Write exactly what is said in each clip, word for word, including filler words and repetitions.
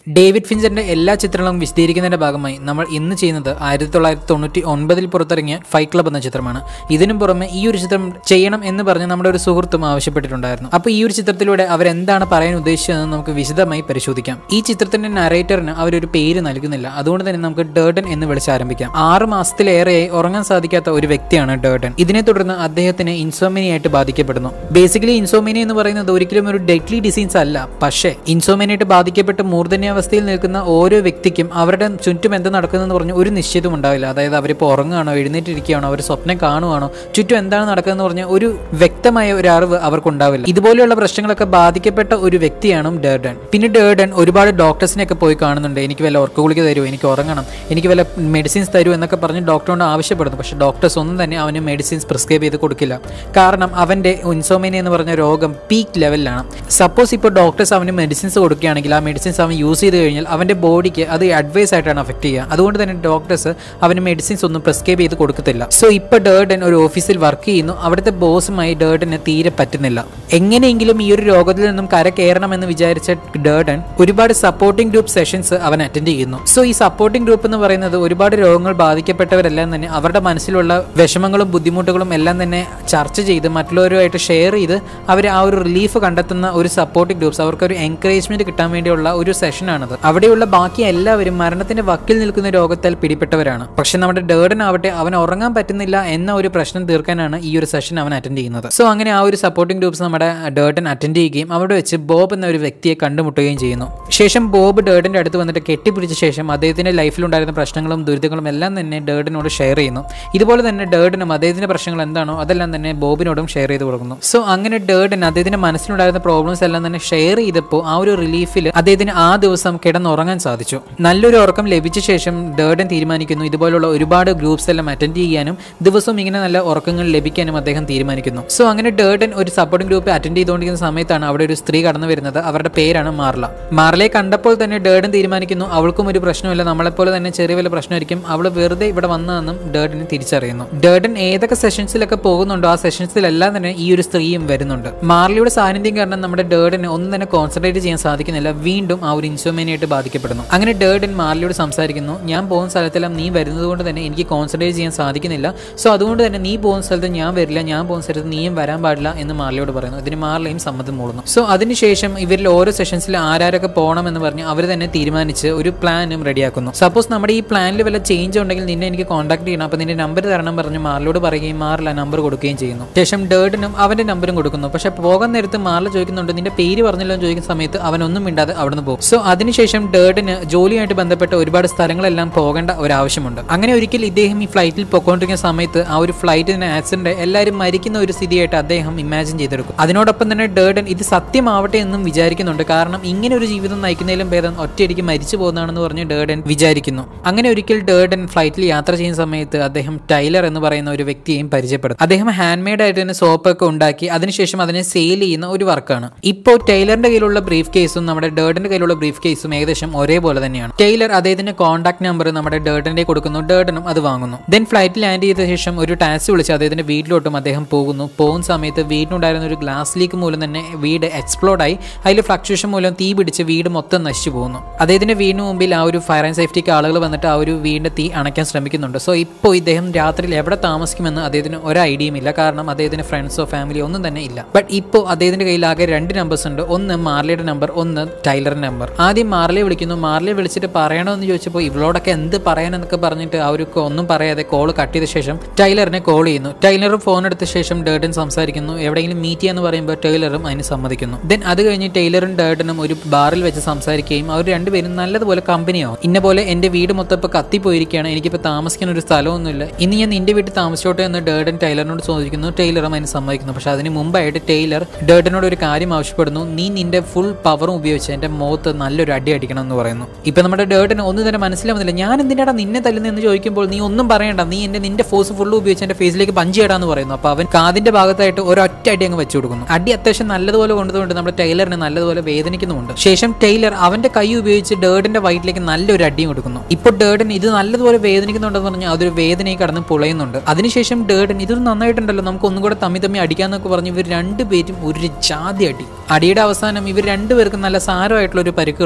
David ഫിഞ്ചറിന്റെ എല്ലാ ചിത്രങ്ങളും വിശദീകരിക്കുന്നതിന്റെ ഭാഗമായി നമ്മൾ ഇന്ന് ചെയ്യുന്നത് ആയിരത്തി തൊള്ളായിരത്തി തൊണ്ണൂറ്റി ഒൻപതിൽ പുറത്തിറങ്ങിയ ഫൈറ്റ് ക്ലബ് എന്ന ചിത്രമാണ്. ഇതിനും പുറമെ ഈ ഒരു ചിത്രം ചെയ്യണം എന്ന് പറഞ്ഞ് നമ്മുടെ ഒരു സുഹൃത്തും ആവശ്യപ്പെട്ടിട്ടുണ്ടായിരുന്നു. അപ്പോൾ ഈ ഒരു ചിത്രത്തിലൂടെ അവരെന്താണ് പറയാൻ ഉദ്ദേശിച്ചതെന്ന് നമുക്ക് വിശദമായി പരിശോധിക്കാം. ഈ ചിത്രത്തിന്റെ നറേറ്ററിന് അവരൊരു പേര് നൽകുന്നില്ല, അതുകൊണ്ട് തന്നെ നമുക്ക് ഡേർഡൻ എന്ന് വിളിച്ച് ആരംഭിക്കാം. ആറ് മാസത്തിലേറെയായി ഉറങ്ങാൻ സാധിക്കാത്ത ഒരു വ്യക്തിയാണ് ഡേർഡൻ. ഇതിനെ തുടർന്ന് അദ്ദേഹത്തിന് ഇൻസോമിനിയായിട്ട് ബാധിക്കപ്പെടുന്നു. ബേസിക്കലി ഇൻസോമിനിയ എന്ന് പറയുന്നത് ഒരിക്കലും ഒരു ഡെഡ്ലി ഡിസീസ് അല്ല, പക്ഷേ ഇൻസോമിനിയായിട്ട് ബാധിക്കപ്പെട്ട് മൂർധന്യാവസ്ഥയിൽ നിൽക്കുന്ന ഓരോ വ്യക്തിക്കും അവരുടെ ചുറ്റും എന്ത് നടക്കുന്നതെന്ന് പറഞ്ഞ് ഒരു നിശ്ചിതം ഉണ്ടാവില്ല. അതായത് അവരിപ്പോൾ ഉറങ്ങുകയാണോ, എഴുന്നേറ്റിരിക്കുകയാണോ, അവർ സ്വപ്നം കാണുകയാണോ, ചുറ്റും എന്താണ് നടക്കുന്നതെന്ന് പറഞ്ഞ ഒരു വ്യക്തമായ ഒരു അറിവ് അവർക്കുണ്ടാവില്ല. ഇതുപോലെയുള്ള പ്രശ്നങ്ങളൊക്കെ ബാധിക്കപ്പെട്ട ഒരു വ്യക്തിയാണ് ഡേർഡൻ. പിന്നെ ഡേർഡൻ ഒരുപാട് ഡോക്ടേഴ്സിനെയൊക്കെ പോയി കാണുന്നുണ്ട്. എനിക്ക് വല്ല ഉറക്ക ഗുളിക തരുമോ, എനിക്ക് ഉറങ്ങണം, എനിക്ക് വല്ല മെഡിസിൻസ് തരുമോ എന്നൊക്കെ പറഞ്ഞ് ഡോക്ടറോട് ആവശ്യപ്പെടുന്നു. പക്ഷേ ഡോക്ടേഴ്സ് ഒന്നും തന്നെ അവന് മെഡിസിൻസ് പ്രിസ്ക്രൈബ് ചെയ്ത് കൊടുക്കില്ല. കാരണം അവൻ്റെ ഇൻസോമിനിയ എന്ന് പറഞ്ഞ രോഗം പീക്ക് ലെവലിലാണ്. സപ്പോസ് ഇപ്പോൾ ഡോക്ടേഴ്സ് അവന് മെഡിസിൻസ് കൊടുക്കുകയാണെങ്കിൽ ആ മെഡിസിൻസ് അവൻ യൂസ് ചെയ്ത് കഴിഞ്ഞാൽ അവൻ്റെ ബോഡിക്ക് അത് അഡ്വൈസ് ആയിട്ടാണ് അഫക്റ്റ് ചെയ്യുക. അതുകൊണ്ട് തന്നെ ഡോക്ടേഴ്സ് അവന് മെഡിസിൻസ് ഒന്നും പ്രിസ്ക്രൈബ് ചെയ്ത് കൊടുക്കത്തില്ല. സോ ഇപ്പോൾ ഡേർഡൻ ഒരു ഓഫീസിൽ വർക്ക് ചെയ്യുന്നു. അവിടുത്തെ ബോസുമായി ഡേർഡന് തീരെ പറ്റുന്നില്ല. എങ്ങനെയെങ്കിലും ഈ ഒരു രോഗത്തിൽ നിന്നും കര കയറണമെന്ന് വിചാരിച്ച ഡേർഡൻ ഒരുപാട് സപ്പോർട്ടിംഗ് ഗ്രൂപ്പ് സെഷൻസ് അവൻ അറ്റൻഡ് ചെയ്യുന്നു. സോ ഈ സപ്പോർട്ടിംഗ് ഗ്രൂപ്പ് എന്ന് പറയുന്നത് ഒരുപാട് രോഗങ്ങൾ ബാധിക്കപ്പെട്ടവരെല്ലാം തന്നെ അവരുടെ മനസ്സിലുള്ള വിഷമങ്ങളും ബുദ്ധിമുട്ടുകളും എല്ലാം തന്നെ ചർച്ച ചെയ്ത് മറ്റുള്ളവരുമായിട്ട് ഷെയർ ചെയ്ത് അവർ ആ ഒരു റിലീഫ് കണ്ടെത്തുന്ന ഒരു സപ്പോർട്ടിംഗ് ഗ്രൂപ്പ്സ്, അവർക്കൊരു എൻകറേജ്മെന്റ് കിട്ടാൻ വേണ്ടിയുള്ള ഒരു സെഷനാണത്. അവിടെയുള്ള ബാക്കി എല്ലാവരും മരണത്തിന്റെ വക്കിൽ നിൽക്കുന്ന രോഗത്താൽ പിടിപ്പെട്ടവരാണ്. പക്ഷെ നമ്മുടെ ഡേർഡൻ ആവട്ടെ അവൻ ഉറങ്ങാൻ പറ്റുന്നില്ല എന്ന ഒരു പ്രശ്നം തീർക്കാനാണ് ഈ ഒരു സെഷൻ അവൻ അറ്റൻഡ് ചെയ്യുന്നത്. സോ അങ്ങനെ ആ ഒരു സപ്പോർട്ടിംഗ് ഗ്രൂപ്പ്സ് നമ്മുടെ ഡേർഡൻ അറ്റൻഡ് ചെയ്യുകയും അവിടെ വെച്ച് ബോബ് എന്ന ഒരു വ്യക്തിയെ കണ്ടുമുട്ടുകയും ചെയ്യുന്നു. ശേഷം ബോബ് ഡേർഡന്റെ അടുത്ത് വന്നിട്ട് കെട്ടിപ്പിടിച്ച ശേഷം അദ്ദേഹത്തിന്റെ ലൈഫിലുണ്ടായിരുന്ന പ്രശ്നങ്ങളും ദുരിതങ്ങളും എല്ലാം തന്നെ ഡേർഡനോട് ഷെയർ ചെയ്യുന്നു. ഇതുപോലെ തന്നെ ഡേർഡനും അദ്ദേഹത്തിന്റെ പ്രശ്നങ്ങൾ എന്താണോ അതെല്ലാം തന്നെ ബോബിനോടും ഷെയർ ചെയ്ത് കൊടുക്കുന്നു. സോ അങ്ങനെ ഡേർഡൻ അദ്ദേഹത്തിന്റെ മനസ്സിലുണ്ടായിരുന്ന പ്രോബ്ലംസ് എല്ലാം തന്നെ ഷെയർ ചെയ്തപ്പോൾ ആ ഒരു റിലീഫിൽ അദ്ദേഹത്തിന് ആ ദിവസം കിടന്നുറങ്ങാൻ സാധിച്ചു. നല്ലൊരു ഉറക്കം ലഭിച്ച ശേഷം ഡേർഡൻ തീരുമാനിക്കുന്നു ഇതുപോലുള്ള ഒരുപാട് ഗ്രൂപ്പ്സ് എല്ലാം അറ്റൻഡ് ചെയ്യാനും ദിവസവും ഇങ്ങനെ നല്ല ഉറക്കങ്ങൾ ലഭിക്കാനും അദ്ദേഹം തീരുമാനിക്കുന്നു. സോ അങ്ങനെ ഡേർഡൻ ഒരു സപ്പോർട്ടിംഗ് ഗ്രൂപ്പ് അറ്റൻഡ് ചെയ്തുകൊണ്ടിരിക്കുന്ന സമയത്താണ് അവിടെ ഒരു സ്ത്രീ കടന്നു വരുന്നത്. അവരുടെ പേരാണ് മാർല. മാർലയെ കണ്ടപ്പോൾ തന്നെ ഡേർഡൻ തീരുമാനിക്കുന്നു അവൾക്കും ഒരു പ്രശ്നമില്ല, നമ്മളെപ്പോലെ തന്നെ ചെറിയ വല്ല പ്രശ്നമായിരിക്കും, അവൾ വെറുതെ ഇവിടെ വന്നതെന്നും ഡേർഡന് തിരിച്ചറിയുന്നു. ഡേർഡൻ ഏതൊക്കെ സെഷൻസിലൊക്കെ പോകുന്നുണ്ടോ ആ സെഷൻസിലെല്ലാം തന്നെ ഈ ഒരു സ്ത്രീയും വരുന്നുണ്ട്. മാർലയുടെ സാന്നിധ്യം കാരണം നമ്മുടെ ഡേർഡന് ഒന്നും തന്നെ കോൺസെൻട്രേറ്റ് ചെയ്യാൻ സാധിക്കുന്നില്ല. വീണ്ടും ആ ഒരു ഇൻസോമിനിയായിട്ട് ബാധിക്കപ്പെടുന്നു. അങ്ങനെ ഡേർഡൻ മാർലയോട് സംസാരിക്കുന്നു, ഞാൻ പോകുന്ന സ്ഥലത്തെല്ലാം നീ വരുന്നത് കൊണ്ട് തന്നെ എനിക്ക് കോൺസെൻട്രേറ്റ് ചെയ്യാൻ സാധിക്കുന്നില്ല, സോ അതുകൊണ്ട് തന്നെ നീ പോകുന്ന സ്ഥലത്ത് ഞാൻ വരില്ല, ഞാൻ പോകുന്ന സ്ഥലത്ത് നീയും വരാൻ പാടില്ല എന്ന് മാർലയോട് പറയുന്നു. ഇതിന് മാർലയും സമ്മതം മൂളുന്നു. സോ അതിനുശേഷം ഇവരിൽ ഓരോ സെഷൻസിൽ ആരാരൊക്കെ പോകണം എന്ന് പറഞ്ഞ് അവർ തന്നെ തീരുമാനിച്ച് ഒരു പ്ലാനും റെഡിയാക്കുന്നു. സപ്പോസ് നമ്മുടെ ഈ പ്ലാനിൽ വല്ല ചേഞ്ച് ഉണ്ടെങ്കിൽ നിന്നെ എനിക്ക് കോൺടാക്ട് ചെയ്യണം, അപ്പോൾ നിന്റെ നമ്പർ തരണം പറഞ്ഞ് മാർലയോട് പറയുകയും മാർല നമ്പർ കൊടുക്കുകയും ചെയ്യുന്നു. ശേഷം ഡേർഡനും അവന്റെ നമ്പറും കൊടുക്കുന്നു. പക്ഷെ പോകാൻ നേരത്ത് മാർല ചോദിക്കുന്നുണ്ട് നിന്റെ പേര് പറഞ്ഞല്ലോ എന്ന് ചോദിക്കുന്ന സമയത്ത് അവനൊന്നും മിണ്ടാതെ അവിടുന്ന് പോകും. സോ അതിനുശേഷം ഡേർഡന് ജോലിയായിട്ട് ബന്ധപ്പെട്ട ഒരുപാട് സ്ഥലങ്ങളെല്ലാം പോകേണ്ട ഒരാവശ്യമുണ്ട്. അങ്ങനെ ഒരിക്കൽ ഇദ്ദേഹം ഈ ഫ്ലൈറ്റിൽ പോയിക്കൊണ്ടിരിക്കുന്ന സമയത്ത് ആ ഒരു ഫ്ലൈറ്റിന് ആക്സിഡന്റ് എല്ലാവരും മരിക്കുന്ന ഒരു സ്ഥിതിയായിട്ട് അദ്ദേഹം ഇമാജിൻ ചെയ്തെടുക്കും. അതിനോടൊപ്പം തന്നെ ഡേർഡൻ ഇത് സത്യമാവട്ടെ എന്നും വിചാരിക്കുന്നുണ്ട്. കാരണം ഇങ്ങനെ ഒരു ജീവിതം നയിക്കുന്നതിലും ഭേദം ഒറ്റയടിക്ക് മരിച്ചു പോകുന്നതാണെന്ന് പറഞ്ഞ് ഡേർഡൻ വിചാരിക്കുന്നു. അങ്ങനെ ഒരിക്കൽ ഡേർഡൻ ഫ്ലൈറ്റിൽ യാത്ര ചെയ്യുന്ന സമയത്ത് അദ്ദേഹം ടൈലർ എന്ന് പറയുന്ന ഒരു വ്യക്തിയെയും പരിചയപ്പെടും. അദ്ദേഹം ഹാൻഡ് മെയ്ഡ് ആയിട്ട് തന്നെ സോപ്പൊക്കെ ഉണ്ടാക്കി അതിനുശേഷം അതിനെ സെയിൽ ചെയ്യുന്ന ഒരു വർക്കാണ്. ഇപ്പോൾ ടൈലറിന്റെ കയ്യിലുള്ള ബ്രീഫ് കേസും നമ്മുടെ ഡേർഡന്റെ കയ്യിലുള്ള ബ്രീഫ് കേസും ഏകദേശം ഒരേപോലെ തന്നെയാണ്. ടൈലർ അദ്ദേഹത്തിന്റെ കോൺടാക്ട് നമ്പർ നമ്മുടെ ഡേർഡന്റെ കൊടുക്കുന്നു, ഡേർഡനും അത് വാങ്ങുന്നു. ദെൻ ഫ്ലൈറ്റിൽ ലാൻഡ് ചെയ്ത ശേഷം ഒരു ടാക്സി വിളിച്ച് അദ്ദേഹത്തിന്റെ വീട്ടിലോട്ടും അദ്ദേഹം പോകുന്നു. പോകുന്ന സമയത്ത് വീടിനുണ്ടായിരുന്ന ഒരു ഗ്ലാസ് ലീക്ക് മൂലം തന്നെ വീട് എക്സ്പ്ലോർഡായി അതിൽ ഫ്ലക്ച്വേഷൻ മൂലം തീ പിടിച്ച് വീട് മൊത്തം നശിച്ചു പോകുന്നു. അദ്ദേഹത്തിന്റെ വീടിന് മുമ്പിൽ ആ ഒരു ഫയർ ആൻഡ് സേഫ്റ്റിക്ക് ആളുകൾ വന്നിട്ട് ആ ഒരു വീടിന്റെ തീ അണയ്ക്കാൻ ശ്രമിക്കുന്നുണ്ട്. സോ ഇപ്പോൾ ഇദ്ദേഹം രാത്രിയിൽ എവിടെ താമസിക്കുമെന്ന് അദ്ദേഹത്തിന് ഒരു ഐഡിയയും ഇല്ല. കാരണം അദ്ദേഹത്തിന് ഫ്രണ്ട്സോ ഫാമിലിയോ ഒന്നും തന്നെ ഇല്ല. ബട്ട് ഇപ്പോൾ അദ്ദേഹത്തിന്റെ കയ്യിൽ ആകെ രണ്ട് നമ്പേഴ്സ് ഉണ്ട്. ഒന്ന് മാർലയുടെ നമ്പർ, ഒന്ന് ടൈലറിന്റെ നമ്പർ. ആദ്യം മാർലയെ വിളിക്കുന്നു. മാർലയെ വിളിച്ചിട്ട് പറയണോ എന്ന് ചോദിച്ചപ്പോൾ ഇവളോടൊക്കെ എന്ത് പറയാനെന്നൊക്കെ പറഞ്ഞിട്ട് അവർക്ക് ഒന്നും പറയാതെ കോൾ കട്ട് ചെയ്ത ശേഷം ടൈലറിനെ കോൾ ചെയ്യുന്നു. ടൈലറും ഫോൺ എടുത്ത ശേഷം ഡേർഡൻ സംസാരിക്കുന്നു. എവിടെയെങ്കിലും മീറ്റ് ചെയ്യാന്ന് പറയുമ്പോൾ ടൈലറും അതിന് സമ്മതിക്കുന്നു. ദെൻ അത് കഴിഞ്ഞ് ടൈലറും ഡേർഡനും ഒരു ബാറിൽ വെച്ച് സംസാരിക്കുകയും അവർ രണ്ടുപേരും നല്ലതുപോലെ കമ്പനിയാവും. ഇന്ന പോലെ എന്റെ വീട് മൊത്തം ഇപ്പോൾ കത്തിപ്പോയിരിക്കുകയാണ്, എനിക്കിപ്പോൾ താമസിക്കാൻ ഒരു സ്ഥലമൊന്നുമില്ല, ഇനി ഞാൻ നിന്റെ വീട്ടിൽ താമസിച്ചോട്ടെ എന്ന് ഡേർഡൻ ടൈലറിനോട് ചോദിക്കുന്നു. ടൈലറും അതിന് സമ്മതിക്കുന്നു. പക്ഷെ അതിന് മുമ്പായിട്ട് ടൈലർ ഡേർഡനോട് ഒരു കാര്യം ആവശ്യപ്പെടുന്നു, നീ നിന്റെ ഫുൾ പവറും ഉപയോഗിച്ച് എന്റെ മുഖത്ത് നല്ലൊരു അടി അടിക്കണം എന്ന് പറയുന്നു. ഇപ്പൊ നമ്മുടെ ഡേർഡന് ഒന്നും തന്നെ മനസ്സിലാവുന്നില്ല. ഞാൻ എന്തിനാടാ നിന്നെ തല്ലുന്നെന്ന് ചോദിക്കുമ്പോൾ നീ ഒന്നും പറയണ്ട, നീ എന്റെ നിന്റെ ഫോഴ്സ് ഫുള്ള് ഉപയോഗിച്ച് എന്റെ ഫേസിലേക്ക് പഞ്ച് ചെയ്യടാന്ന് പറയുന്നു. അപ്പൊ അവൻ കാതിന്റെ ഭാഗത്തായിട്ട് ഒരൊറ്റ അടി അങ്ങ് വെച്ചു കൊടുക്കുന്നു. അടി അത്യാവശ്യം നല്ലതുപോലെ കൊണ്ടുകൊണ്ട് നമ്മുടെ ടൈലറിനെ നല്ലതുപോലെ വേദനിക്കുന്നുമുണ്ട്. ശേഷം ടൈലർ അവന്റെ കൈ ഉപയോഗിച്ച് ഡേർഡന്റെ വയറ്റിലേക്ക് നല്ലൊരു അടിയും കൊടുക്കുന്നു. ഇപ്പോൾ ഡേർഡൻ ഇത് നല്ലതുപോലെ വേദനിക്കുന്നുണ്ടെന്ന് പറഞ്ഞാൽ അതൊരു വേദനയെ കടന്ന് പൊളയുന്നുണ്ട്. അതിനുശേഷം ഡേർഡൻ ഇതൊരു നന്നായിട്ടുണ്ടല്ലോ, നമുക്ക് ഒന്നും കൂടെ തമ്മി തമ്മി അടിക്കാന്നൊക്കെ പറഞ്ഞ് ഇവർ രണ്ടുപേരും ഒരു ജാതി അടി. അടിയുടെ അവസാനം ഇവർ രണ്ടുപേർക്കും നല്ല സാരമായിട്ടുള്ള ഒരു പരിക്കുകളും